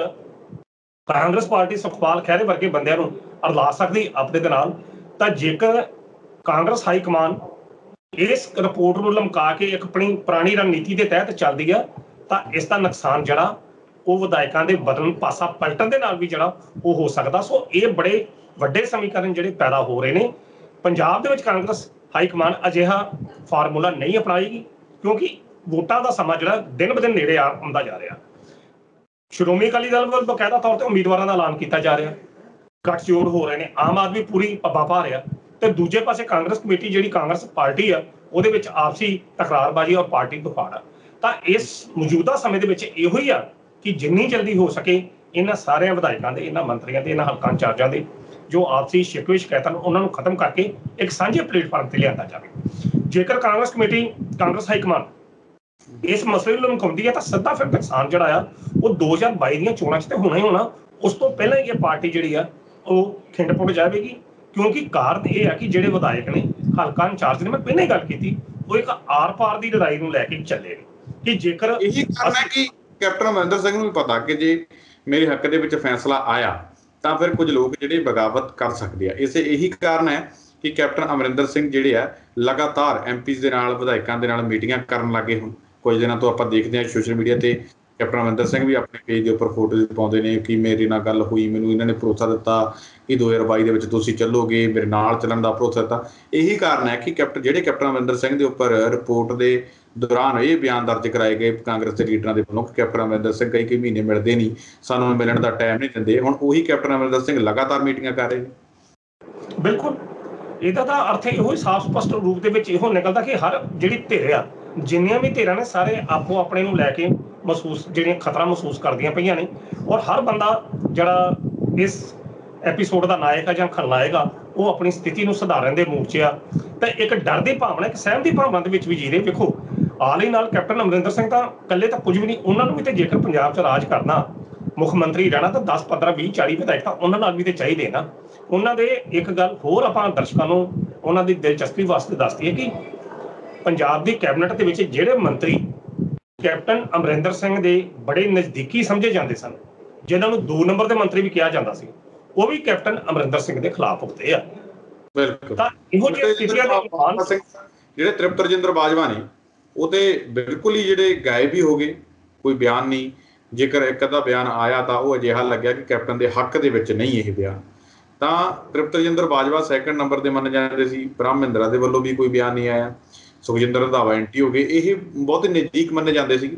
ਕਾਂਗਰਸ ਪਾਰਟੀ ਸੁਖਪਾਲ ਖਹਿਰੇ ਵਰਗੇ ਬੰਦਿਆਂ ਨੂੰ ਅਰਲਾ ਸਕਦੀ ਆਪਣੇ ਦੇ ਨਾਲ, ਤਾਂ ਜੇਕਰ ਕਾਂਗਰਸ ਹਾਈ ਕਮਾਨ ਇਸ ਰਿਪੋਰਟ ਨੂੰ ਲਮਕਾ ਕੇ ਇੱਕ ਆਪਣੀ ਪੁਰਾਣੀ ਰਣਨੀਤੀ ਦੇ ਤਹਿਤ ਚੱਲਦੀ ਆ, ਤਾਂ ਇਸ ਦਾ ਨੁਕਸਾਨ ਜਿਹੜਾ ਉਹ ਵਿਧਾਇਕਾਂ ਦੇ ਬਦਲਣ ਪਾਸਾ ਪਲਟਣ ਦੇ ਨਾਲ ਵੀ ਜਿਹੜਾ ਉਹ ਹੋ ਸਕਦਾ। ਸੋ ਇਹ ਬੜੇ ਵੱਡੇ ਸਮੀਕਰਨ ਜਿਹੜੇ ਪੈਦਾ ਹੋ ਰਹੇ ਨੇ। ਪੰਜਾਬ ਦੇ ਵਿੱਚ ਕਾਂਗਰਸ ਹਾਈ ਕਮਾਨ ਅਜਿਹਾ ਫਾਰਮੂਲਾ ਨਹੀਂ ਅਪਣਾਏਗੀ, ਕਿਉਂਕਿ ਵੋਟਾਂ ਦਾ ਸਮਾਂ ਜਿਹੜਾ ਦਿਨ ਬ ਦਿਨ ਨੇੜੇ ਆਉਂਦਾ ਜਾ ਰਿਹਾ। ਸ਼੍ਰੋਮਣੀ ਅਕਾਲੀ ਦਲ ਵੱਲ ਬਕਾਇਦਾ ਤੌਰ ਤੇ ਉਮੀਦਵਾਰਾਂ ਦਾ ਐਲਾਨ ਕੀਤਾ ਜਾ ਰਿਹਾ, ਗੱਠਜੋੜ ਹੋ ਰਹੇ ਨੇ, ਆਮ ਆਦਮੀ ਪੂਰੀ ਪੱਬਾਂ ਪਾ ਰਿਹਾ, ਤੇ ਦੂਜੇ ਪਾਸੇ ਕਾਂਗਰਸ ਕਮੇਟੀ ਜਿਹੜੀ ਕਾਂਗਰਸ ਪਾਰਟੀ ਆ ਉਹਦੇ ਵਿੱਚ ਆਪਸੀ ਤਕਰਾਰਬਾਜ਼ੀ ਔਰ ਪਾਰਟੀ ਤੁਫਾਨ ਆ। ਤਾਂ ਇਸ ਮੌਜੂਦਾ ਸਮੇਂ ਦੇ ਵਿੱਚ ਇਹੋ ਹੀ ਆ ਕਿ ਜਿੰਨੀ ਜਲਦੀ ਹੋ ਸਕੇ ਇਹਨਾਂ ਸਾਰਿਆਂ ਵਿਧਾਇਕਾਂ ਦੇ, ਇਹਨਾਂ ਮੰਤਰੀਆਂ ਦੇ, ਇਹਨਾਂ ਹਲਕਾ ਇੰਚਾਰਜਾਂ ਦੇ ਜੋ ਆਪਸੀ ਸ਼ਿਕਵੇ ਸ਼ਿਕਾਇਤਾਂ ਨੂੰ ਉਹਨਾਂ ਨੂੰ ਖਤਮ ਕਰਕੇ ਇੱਕ ਸਾਂਝੇ ਪਲੇਟਫਾਰਮ ਤੇ ਲਿਆਂਦਾ ਜਾਵੇ। ਜੇਕਰ Congress committee, Congress high command ਇਸ ਮਸਲੇ ਨੂੰ ਲਮਕਾਉਂਦੀ ਹੈ ਤਾਂ ਸਿੱਧਾ ਫਿਰ ਨੁਕਸਾਨ ਜਿਹੜਾ ਆ ਉਹ 2022 ਦੀਆਂ ਚੋਣਾਂ 'ਚ ਤੇ ਹੋਣਾ ਹੀ ਹੋਣਾ। ਉਸ ਤੋਂ ਪਹਿਲਾਂ ਹੀ ਇਹ ਪਾਰਟੀ ਜਿਹੜੀ ਆ ਉਹ ਖਿੰਡ ਪੁੱਟ ਜਾਵੇਗੀ, ਕਿਉਂਕਿ ਕਾਰਨ ਇਹ ਆ ਕਿ ਜਿਹੜੇ ਵਿਧਾਇਕ ਨੇ, ਹਲਕਾ ਇੰਚਾਰਜ ਨੇ, ਮੈਂ ਪਹਿਲਾਂ ਹੀ ਗੱਲ ਕੀਤੀ, ਉਹ ਇੱਕ ਆਰ ਪਾਰ ਦੀ ਲੜਾਈ ਨੂੰ ਲੈ ਕੇ ਚੱਲੇ ਨੇ ਕਿ ਜੇਕਰ ਇਹੀ ਕਾਰਨ ਹੈ ਕਿ ਕੈਪਟਨ ਅਮਰਿੰਦਰ ਸਿੰਘ ਨੂੰ ਵੀ ਪਤਾ ਕਿ ਜੇ ਮੇਰੇ ਹੱਕ ਦੇ ਵਿੱਚ ਫੈਸਲਾ ਆਇਆ ਤਾਂ ਫਿਰ ਕੁਝ ਲੋਕ ਜਿਹੜੇ ਬਗਾਵਤ ਕਰ ਸਕਦੇ ਆ। ਇਹੀ ਕਾਰਨ ਹੈ ਕਿ ਕੈਪਟਨ ਅਮਰਿੰਦਰ ਸਿੰਘ ਜਿਹੜੇ ਆ ਲਗਾਤਾਰ ਐਮਪੀਜ਼ ਦੇ ਨਾਲ, ਵਿਧਾਇਕਾਂ ਦੇ ਨਾਲ ਮੀਟਿੰਗਾਂ ਕਰਨ ਲੱਗੇ। ਹੁਣ ਕੁਝ ਦਿਨਾਂ ਤੋਂ ਆਪਾਂ ਦੇਖਦੇ ਹਾਂ ਸੋਸ਼ਲ ਮੀਡੀਆ ਤੇ ਕੈਪਟਨ ਅਮਰਿੰਦਰ ਸਿੰਘ ਵੀ ਆਪਣੇ ਪੇਜ ਦੇ ਉੱਪਰ ਫੋਟੋਜ਼ ਪਾਉਂਦੇ ਨੇ ਕਿ ਮੇਰੇ ਨਾਲ ਗੱਲ ਹੋਈ, ਮੈਨੂੰ ਇਹਨਾਂ ਨੇ ਭਰੋਸਾ ਦਿੱਤਾ ਕਿ 2022 ਦੇ ਵਿੱਚ ਤੁਸੀਂ ਚੱਲੋਗੇ, ਮੇਰੇ ਨਾਲ ਚੱਲਣ ਦਾ ਭਰੋਸਾ ਦਿੱਤਾ। ਇਹੀ ਕਾਰਨ ਹੈ ਕਿ ਜਿਹੜੇ ਕੈਪਟਨ ਅਮਰਿੰਦਰ ਸਿੰਘ ਦੇ ਉੱਪਰ ਰਿਪੋਰਟ ਦੇ ਦੌਰਾਨ ਇਹ ਬਿਆਨ ਦਰਜ ਕਰਾਏ ਗਏ ਕਾਂਗਰਸ ਦੇ ਲੀਡਰਾਂ ਦੇ ਵੱਲੋਂ ਕਿ ਕੈਪਟਨ ਅਮਰਿੰਦਰ ਸਿੰਘ ਕਈ ਮਹੀਨੇ ਮਿਲਦੇ ਨਹੀਂ, ਸਾਨੂੰ ਮਿਲਣ ਦਾ ਟਾਈਮ ਨਹੀਂ ਦਿੰਦੇ। ਹੁਣ ਉਹੀ ਕੈਪਟਨ ਅਮਰਿੰਦਰ ਸਿੰਘ ਲਗਾਤਾਰ ਮੀਟਿੰਗਾਂ ਕਰ ਰਹੇ ਨੇ। ਬਿਲਕੁਲ, ਇਹਦਾ ਤਾਂ ਅਰਥ ਇਹੋ ਹੀ ਸਾਫ਼ ਸਪਸ਼ਟ ਰੂਪ ਦੇ ਵਿੱਚ ਇਹੋ ਨਿਕਲਦਾ ਕਿ ਹਰ ਜਿਹੜੀ ਧਿਰ ਆ, ਜਿੰਨੀਆਂ ਵੀ ਧਿਰਾਂ ਨੇ, ਸਾਰੇ ਆਪੋ ਆਪਣੇ ਨੂੰ ਲੈ ਕੇ ਜਿਹੜੀਆਂ ਖਤਰਾ ਮਹਿਸੂਸ ਕਰਦੀਆਂ ਪਈਆਂ ਨੇ, ਔਰ ਹਰ ਬੰਦਾ ਜਿਹੜਾ ਇਸ ਐਪੀਸੋਡ ਦਾ ਨਾਇਕ ਆ ਜਾਂ ਖਲਨਾਇਕ ਆ ਉਹ ਆਪਣੀ ਸਥਿਤੀ ਨੂੰ ਸੁਧਾਰਨ ਦੇ ਮੂਡ 'ਚ ਆ, ਤਾਂ ਇੱਕ ਡਰ ਦੀ ਭਾਵਨਾ, ਇੱਕ ਸਹਿਮ ਦੀ ਭਾਵਨਾ ਦੇ ਵਿੱਚ ਵੀ ਜੀ ਰਹੇ। ਵੇਖੋ ਹਾਲ ਹੀ ਨਾਲ ਕੈਪਟਨ ਅਮਰਿੰਦਰ ਸਿੰਘ ਤਾਂ ਇਕੱਲੇ ਤਾਂ ਕੁਝ ਵੀ ਨਹੀਂ, ਉਹਨਾਂ ਨੂੰ ਵੀ ਤੇ ਜੇਕਰ ਪੰਜਾਬ 'ਚ ਰਾਜ ਕਰਨਾ, ਮੁੱਖ ਮੰਤਰੀ ਰਹਿਣਾ, ਤਾਂ 10, 15, 20, 40 ਵਿਧਾਇਕ ਤਾਂ ਉਹਨਾਂ ਨਾਲ ਵੀ ਤੇ ਚਾਹੀਦੇ ਨਾ। ਉਹਨਾਂ ਦੇ ਇੱਕ ਗੱਲ ਹੋਰ ਆਪਾਂ ਦਰਸ਼ਕਾਂ ਨੂੰ ਉਹਨਾਂ ਦੀ ਦਿਲਚਸਪੀ ਵਾਸਤੇ ਦੱਸਦੀ ਹੈ ਕਿ ਪੰਜਾਬ ਦੀ ਕੈਬਨਿਟ ਦੇ ਵਿੱਚ ਜਿਹੜੇ ਮੰਤਰੀ ਕੈਪਟਨ ਅਮਰਿੰਦਰ ਸਿੰਘ ਦੇ ਬੜੇ ਨਜ਼ਦੀਕੀ ਸਮਝੇ ਜਾਂਦੇ ਸਨ, ਜਿਨ੍ਹਾਂ ਨੂੰ 2 ਨੰਬਰ ਦੇ ਮੰਤਰੀ ਵੀ ਕਿਹਾ ਜਾਂਦਾ ਸੀ, ਉਹ ਵੀ ਕੈਪਟਨ ਅਮਰਿੰਦਰ ਸਿੰਘ ਦੇ ਖਿਲਾਫ ਹੁੰਦੇ ਆ। ਬਿਲਕੁਲ, ਤਾਂ ਇਹੋ ਜਿਹੀ ਸਥਿਤੀਆਂ ਦੇ ਜਿਹੜੇ ਤ੍ਰਿਪਤ ਰਜਿੰਦਰ ਬਾਜਵਾ ਨੇ ਉਹ ਤੇ ਬਿਲਕੁਲ ਹੀ ਜਿਹੜੇ ਗਾਇਬ ਹੀ ਹੋ ਗਏ, ਕੋਈ ਬਿਆਨ ਨਹੀਂ। ਜੇਕਰ ਇੱਕ ਅੱਧਾ ਬਿਆਨ ਆਇਆ ਤਾਂ ਉਹ ਅਜਿਹਾ ਲੱਗਿਆ ਕਿ ਕੈਪਟਨ ਦੇ ਹੱਕ ਦੇ ਵਿੱਚ ਨਹੀਂ ਇਹ ਬਿਆਨ। ਤਾਂ ਤ੍ਰਿਪਤ ਰਜਿੰਦਰ ਬਾਜਵਾ 2 ਨੰਬਰ ਦੇ ਮੰਨੇ ਜਾਂਦੇ ਸੀ, ਬ੍ਰਹਮ ਮਹਿੰਦਰਾ ਦੇ ਵੱਲੋਂ ਵੀ ਕੋਈ ਬਿਆਨ ਨਹੀਂ ਆਇਆ, ਸੁਖਜਿੰਦਰ ਰੰਧਾਵਾ ਐਂਟੀ ਹੋ ਗਏ, ਇਹ ਬਹੁਤ ਨਜ਼ਦੀਕ ਮੰਨੇ ਜਾਂਦੇ ਸੀ।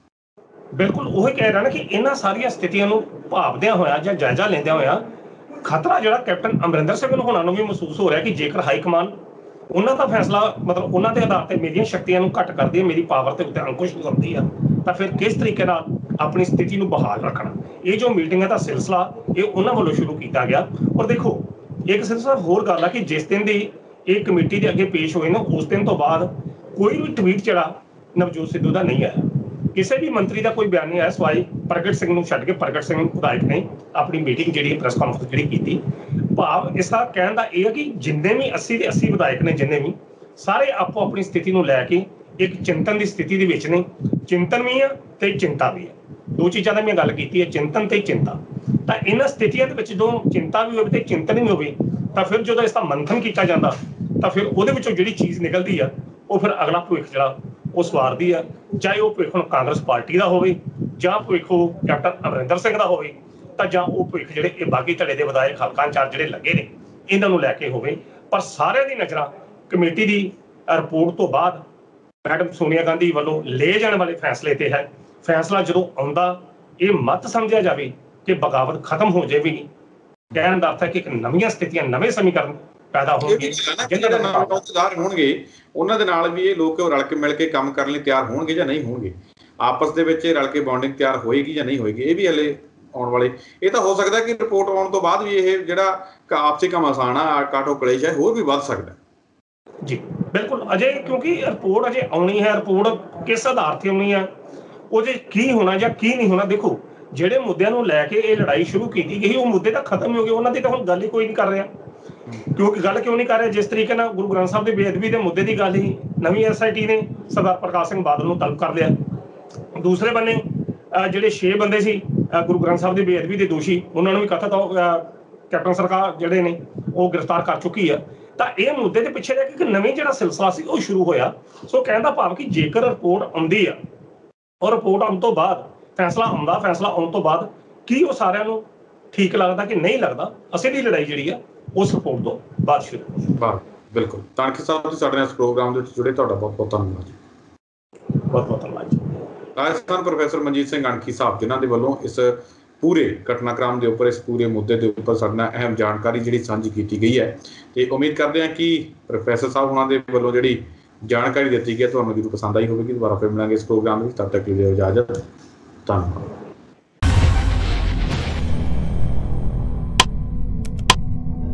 ਬਿਲਕੁਲ ਉਹ ਕਹਿ ਰਿਹਾ ਨਾ ਕਿ ਇਹਨਾਂ ਸਾਰੀਆਂ ਸਥਿਤੀਆਂ ਨੂੰ ਭਾਵਦਿਆਂ ਹੋਇਆ ਜਾਂ ਜਾਇਜ਼ਾ ਲੈਂਦਿਆਂ ਹੋਇਆ ਖਤਰਾ ਜਿਹੜਾ ਕੈਪਟਨ ਅਮਰਿੰਦਰ ਸਿੰਘ ਨੂੰ ਹੋਣਾ ਨੂੰ ਵੀ ਮਹਿਸੂਸ ਹੋ ਰਿਹਾ ਕਿ ਜੇਕਰ ਹਾਈ ਕਮਾਨ ਉਹਨਾਂ ਦਾ ਫੈਸਲਾ ਮਤਲਬ ਉਹਨਾਂ ਦੇ ਆਧਾਰ ਤੇ ਮੇਰੀਆਂ ਸ਼ਕਤੀਆਂ ਨੂੰ ਘੱਟ ਕਰਦੀ ਹੈ, ਮੇਰੀ ਪਾਵਰ ਦੇ ਉੱਤੇ ਅੰਕੁਸ਼ ਲਗਾਉਂਦੀ ਆ, ਤਾਂ ਫਿਰ ਕਿਸ ਤਰੀਕੇ ਨਾਲ ਆਪਣੀ ਸਥਿਤੀ ਨੂੰ ਬਹਾਲ ਰੱਖਣਾ। ਇਹ ਜੋ ਮੀਟਿੰਗ ਹੈ ਦਾ ਸਿਲਸਿਲਾ ਇਹ ਉਹਨਾਂ ਵੱਲੋਂ ਸ਼ੁਰੂ ਕੀਤਾ ਗਿਆ। ਔਰ ਦੇਖੋ ਇੱਕ ਸਿਲਸਿਲਾ ਹੋਰ ਗੱਲ ਆ ਕਿ ਜਿਸ ਦਿਨ ਦੀ ਇਹ ਕਮੇਟੀ ਦੇ ਅੱਗੇ ਪੇਸ਼ ਹੋਏ ਨਾ, ਉਸ ਦਿਨ ਤੋਂ ਬਾਅਦ ਕੋਈ ਵੀ ਟਵੀਟ ਜਿਹੜਾ ਨਵਜੋਤ ਸਿੱਧੂ ਦਾ ਨਹੀਂ ਆਇਆ, ਕਿਸੇ ਵੀ ਮੰਤਰੀ ਦਾ ਕੋਈ ਬਿਆਨ ਨਹੀਂ ਆਇਆ, ਸਵਾਈ ਪ੍ਰਗਟ ਸਿੰਘ ਨੂੰ ਛੱਡ ਕੇ। ਪ੍ਰਗਟ ਸਿੰਘ ਵਿਧਾਇਕ ਨੇ ਆਪਣੀ ਮੀਟਿੰਗ ਜਿਹੜੀ ਪ੍ਰੈਸ ਕਾਨਫਰੰਸ ਜਿਹੜੀ ਕੀਤੀ, ਭਾਵ ਇਸ ਦਾ ਕਹਿਣ ਦਾ ਇਹ ਹੈ ਕਿ ਜਿੰਨੇ ਵੀ 80 ਦੇ 80 ਵਿਧਾਇਕ ਨੇ, ਜਿੰਨੇ ਵੀ ਸਾਰੇ ਆਪੋ ਆਪਣੀ ਸਥਿਤੀ ਨੂੰ ਲੈ ਕੇ ਇੱਕ ਚਿੰਤਨ ਦੀ ਸਥਿਤੀ ਦੇ ਵਿੱਚ ਨੇ। ਚਿੰਤਨ ਵੀ ਆ ਤੇ ਚਿੰਤਾ ਵੀ ਆ, ਦੋ ਚੀਜ਼ਾਂ ਦਾ ਮੈਂ ਗੱਲ ਕੀਤੀ ਹੈ, ਚਿੰਤਨ ਤੇ ਚਿੰਤਾ। ਤਾਂ ਇਹਨਾਂ ਸਥਿਤੀਆਂ ਦੇ ਵਿੱਚ ਜਦੋਂ ਚਿੰਤਾ ਵੀ ਹੋਵੇ ਤੇ ਚਿੰਤਨ ਵੀ ਹੋਵੇ, ਤਾਂ ਫਿਰ ਜਦੋਂ ਇਸ ਦਾ ਮੰਥਨ ਕੀਤਾ ਜਾਂਦਾ ਤਾਂ ਫਿਰ ਉਹਦੇ ਵਿੱਚੋਂ ਜਿਹੜੀ ਚੀਜ਼ ਨਿਕਲਦੀ ਆ ਉਹ ਫਿਰ ਅਗਲਾ ਭਵਿੱਖ ਜਿਹੜਾ ਉਹ ਸਵਾਰਦੀ ਆ। ਚਾਹੇ ਉਹ ਭਵਿੱਖ ਹੁਣ ਕਾਂਗਰਸ ਪਾਰਟੀ ਦਾ ਹੋਵੇ ਜਾਂ ਭਵਿੱਖ ਉਹ ਕੈਪਟਨ ਅਮਰਿੰਦਰ ਸਿੰਘ ਦਾ ਹੋਵੇ, ਤਾਂ ਜਾਂ ਉਹ ਭਵਿੱਖ ਜਿਹੜੇ ਇਹ ਬਾਗੀ ਧੜੇ ਦੇ ਵਿਧਾਇਕ ਹਲਕਾ ਇੰਚਾਰਜ ਜਿਹੜੇ ਲੱਗੇ ਨੇ ਇਹਨਾਂ ਨੂੰ ਲੈ ਕੇ ਹੋਵੇ। ਪਰ ਸਾਰਿਆਂ ਦੀ ਨਜ਼ਰਾਂ ਕਮੇਟੀ ਦੀ ਰਿਪੋਰਟ ਤੋਂ ਬਾਅਦ ਮੈਡਮ ਸੋਨੀਆ ਗਾਂਧੀ ਵੱਲੋਂ ਲਏ ਜਾਣ ਵਾਲੇ ਫੈਸਲੇ ਤੇ ਹੈ। ਫੈਸਲਾ ਜਦੋਂ ਆਉਂਦਾ ਇਹ ਮਤ ਸਮਝਿਆ ਜਾਵੇ ਕਿ ਬਗਾਵਤ ਖਤਮ ਹੋ ਜਾਵੇਗੀ। ਕਹਿਣ ਦਾ ਅਰਥ ਹੈ ਕਿ ਇੱਕ ਨਵੀਆਂ ਸਥਿਤੀਆਂ, ਨਵੇਂ ਸਮੀਕਰਨ ਪੈਦਾ ਹੋਣਗੇ, ਜਿਹੜੇ ਨੌਕਰਦਾਰ ਹੋਣਗੇ ਉਹਨਾਂ ਦੇ ਨਾਲ ਵੀ ਇਹ ਲੋਕ ਰਲ ਕੇ ਮਿਲ ਕੇ ਕੰਮ ਕਰਨ ਲਈ ਤਿਆਰ ਹੋਣਗੇ ਜਾਂ ਨਹੀਂ ਹੋਣਗੇ, ਆਪਸ ਦੇ ਵਿੱਚ ਰਲ ਕੇ ਬੌਂਡਿੰਗ ਤਿਆਰ ਹੋਏਗੀ ਜਾਂ ਨਹੀਂ ਹੋਏਗੀ, ਇਹ ਵੀ ਹਲੇ ਆਉਣ ਵਾਲੇ। ਇਹ ਤਾਂ ਹੋ ਸਕਦਾ ਕਿ ਰਿਪੋਰਟ ਆਉਣ ਤੋਂ ਬਾਅਦ ਵੀ ਇਹ ਜਿਹੜਾ ਆਪਸੀ ਘਮਾਸਾਨ ਆ, ਕਾਟੋ ਕਲੇਸ਼ ਹੈ, ਹੋਰ ਵੀ ਵੱਧ ਸਕਦਾ। ਜੀ ਬਿਲਕੁਲ, ਅਜੇ ਕਿਉਂਕਿ ਰਿਪੋਰਟ ਅਜੇ ਆਉਣੀ ਹੈ। ਰਿਪੋਰਟ ਕਿਸ ਆਧਾਰ ਤੇ ਆਉਣੀ ਹੈ, ਉਹਦੇ ਕੀ ਹੋਣਾ ਜਾਂ ਕੀ ਨਹੀਂ ਹੋਣਾ। ਦੇਖੋ ਜਿਹੜੇ ਮੁੱਦਿਆਂ ਨੂੰ ਲੈ ਕੇ ਇਹ ਲੜਾਈ ਸ਼ੁਰੂ ਕੀਤੀ ਗਈ ਉਹ ਮੁੱਦੇ ਤਾਂ ਖਤਮ ਹੋ ਗਏ, ਉਹਨਾਂ ਦੀ ਤਾਂ ਹੁਣ ਗੱਲ ਹੀ ਕੋਈ ਨਹੀਂ ਕਰ ਰਿਹਾ। ਕਿਉਂਕਿ ਗੱਲ ਕਿਉਂ ਨਹੀਂ ਕਰ ਰਿਹਾ, ਜਿਸ ਤਰੀਕੇ ਨਾਲ ਗੁਰੂ ਗ੍ਰੰਥ ਸਾਹਿਬ ਦੀ ਬੇਅਦਬੀ ਦੇ ਮੁੱਦੇ ਦੀ ਗੱਲ ਹੀ ਨਵੀਂ SIT ਨੇ ਸਰਦਾਰ ਪ੍ਰਕਾਸ਼ ਸਿੰਘ ਬਾਦਲ ਨੂੰ ਤਲਬ ਕਰ ਲਿਆ। ਦੂਸਰੇ ਬੰਨੇ ਜਿਹੜੇ 6 ਬੰਦੇ ਸੀ ਗੁਰੂ ਗ੍ਰੰਥ ਸਾਹਿਬ ਦੀ ਬੇਅਦਬੀ ਦੇ ਦੋਸ਼ੀ, ਉਹਨਾਂ ਨੂੰ ਵੀ ਕਥਿਤ ਕੈਪਟਨ ਸਰਕਾਰ ਜਿਹੜੇ ਨੇ ਉਹ ਗ੍ਰਿਫਤਾਰ ਕਰ ਚੁੱਕੀ ਆ। ਤਾਂ ਇਹ ਮੁੱਦੇ ਦੇ ਪਿੱਛੇ ਇੱਕ ਨਵੀਂ ਜਿਹੜਾ ਸਿਲਸਿਲਾ ਸੀ ਉਹ ਸ਼ੁਰੂ ਹੋਇਆ। ਸੋ ਕਹਿਣ ਦਾ ਭਾਵ ਕਿ ਜੇਕਰ ਰਿਪੋਰਟ ਆਉਂਦੀ ਆ ਔਰ ਰਿਪੋਰਟ ਆਉਣ ਤੋਂ ਬਾਅਦ ਫੈਸਲਾ ਆਉਂਦਾ, ਫੈਸਲਾ ਆਉਣ ਤੋਂ ਬਾਅਦ ਕੀ ਉਹ ਸਾਰਿਆਂ ਨੂੰ ਠੀਕ ਲੱਗਦਾ ਕਿ ਨਹੀਂ ਲੱਗਦਾ, ਅਸੀਂ ਦੀ ਲੜਾਈ ਜਿਹੜੀ ਆ ਉਸ ਰਿਪੋਰਟ ਤੋਂ ਬਾਅਦ ਸ਼ੁਰੂ। ਬਿਲਕੁਲ। ਤਾਨਕੀ ਸਾਹਿਬ ਜੀ ਸਾਡੇ ਨਾਲ ਇਸ ਪ੍ਰੋਗਰਾਮ ਦੇ ਵਿੱਚ ਜੁੜੇ, ਤੁਹਾਡਾ ਬਹੁਤ ਬਹੁਤ ਧੰਨਵਾਦ ਜੀ। ਬਹੁਤ ਬਹੁਤ ਧੰਨਵਾਦ ਜੀ। ਰਾਜਸਥਾਨ ਪ੍ਰੋਫੈਸਰ ਮਨਜੀਤ ਸਿੰਘ ਅਣਖੀ ਸਾਹਿਬ, ਜਿਨ੍ਹਾਂ ਦੇ ਵੱਲੋਂ ਇਸ ਪੂਰੇ ਘਟਨਾਕ੍ਰਮ ਦੇ ਉੱਪਰ, ਇਸ ਪੂਰੇ ਮੁੱਦੇ ਦੇ ਉੱਪਰ ਸਾਡੇ ਨਾਲ ਅਹਿਮ ਜਾਣਕਾਰੀ ਜਿਹੜੀ ਸਾਂਝੀ ਕੀਤੀ ਗਈ ਹੈ। ਤੇ ਉਮੀਦ ਕਰਦੇ ਹਾਂ ਕਿ ਪ੍ਰੋਫੈਸਰ ਸਾਹਿਬ ਉਹਨਾਂ ਦੇ ਵੱਲੋਂ ਜਿਹੜੀ ਜਾਣਕਾਰੀ ਦਿੱਤੀ ਗਈ ਹੈ ਤੁਹਾਨੂੰ ਜ਼ਰੂਰ ਪਸੰਦ ਆਈ ਹੋਵੇਗੀ। ਦੁਬਾਰਾ ਫਿਰ ਮਿਲਾਂਗੇ ਇਸ ਪ੍ਰੋਗਰਾਮ ਵਿੱਚ, ਤਦ ਤੱਕ ਲਈ ਦਿਓ ਇਜਾਜ਼ਤ। ਧੰਨਵਾਦ।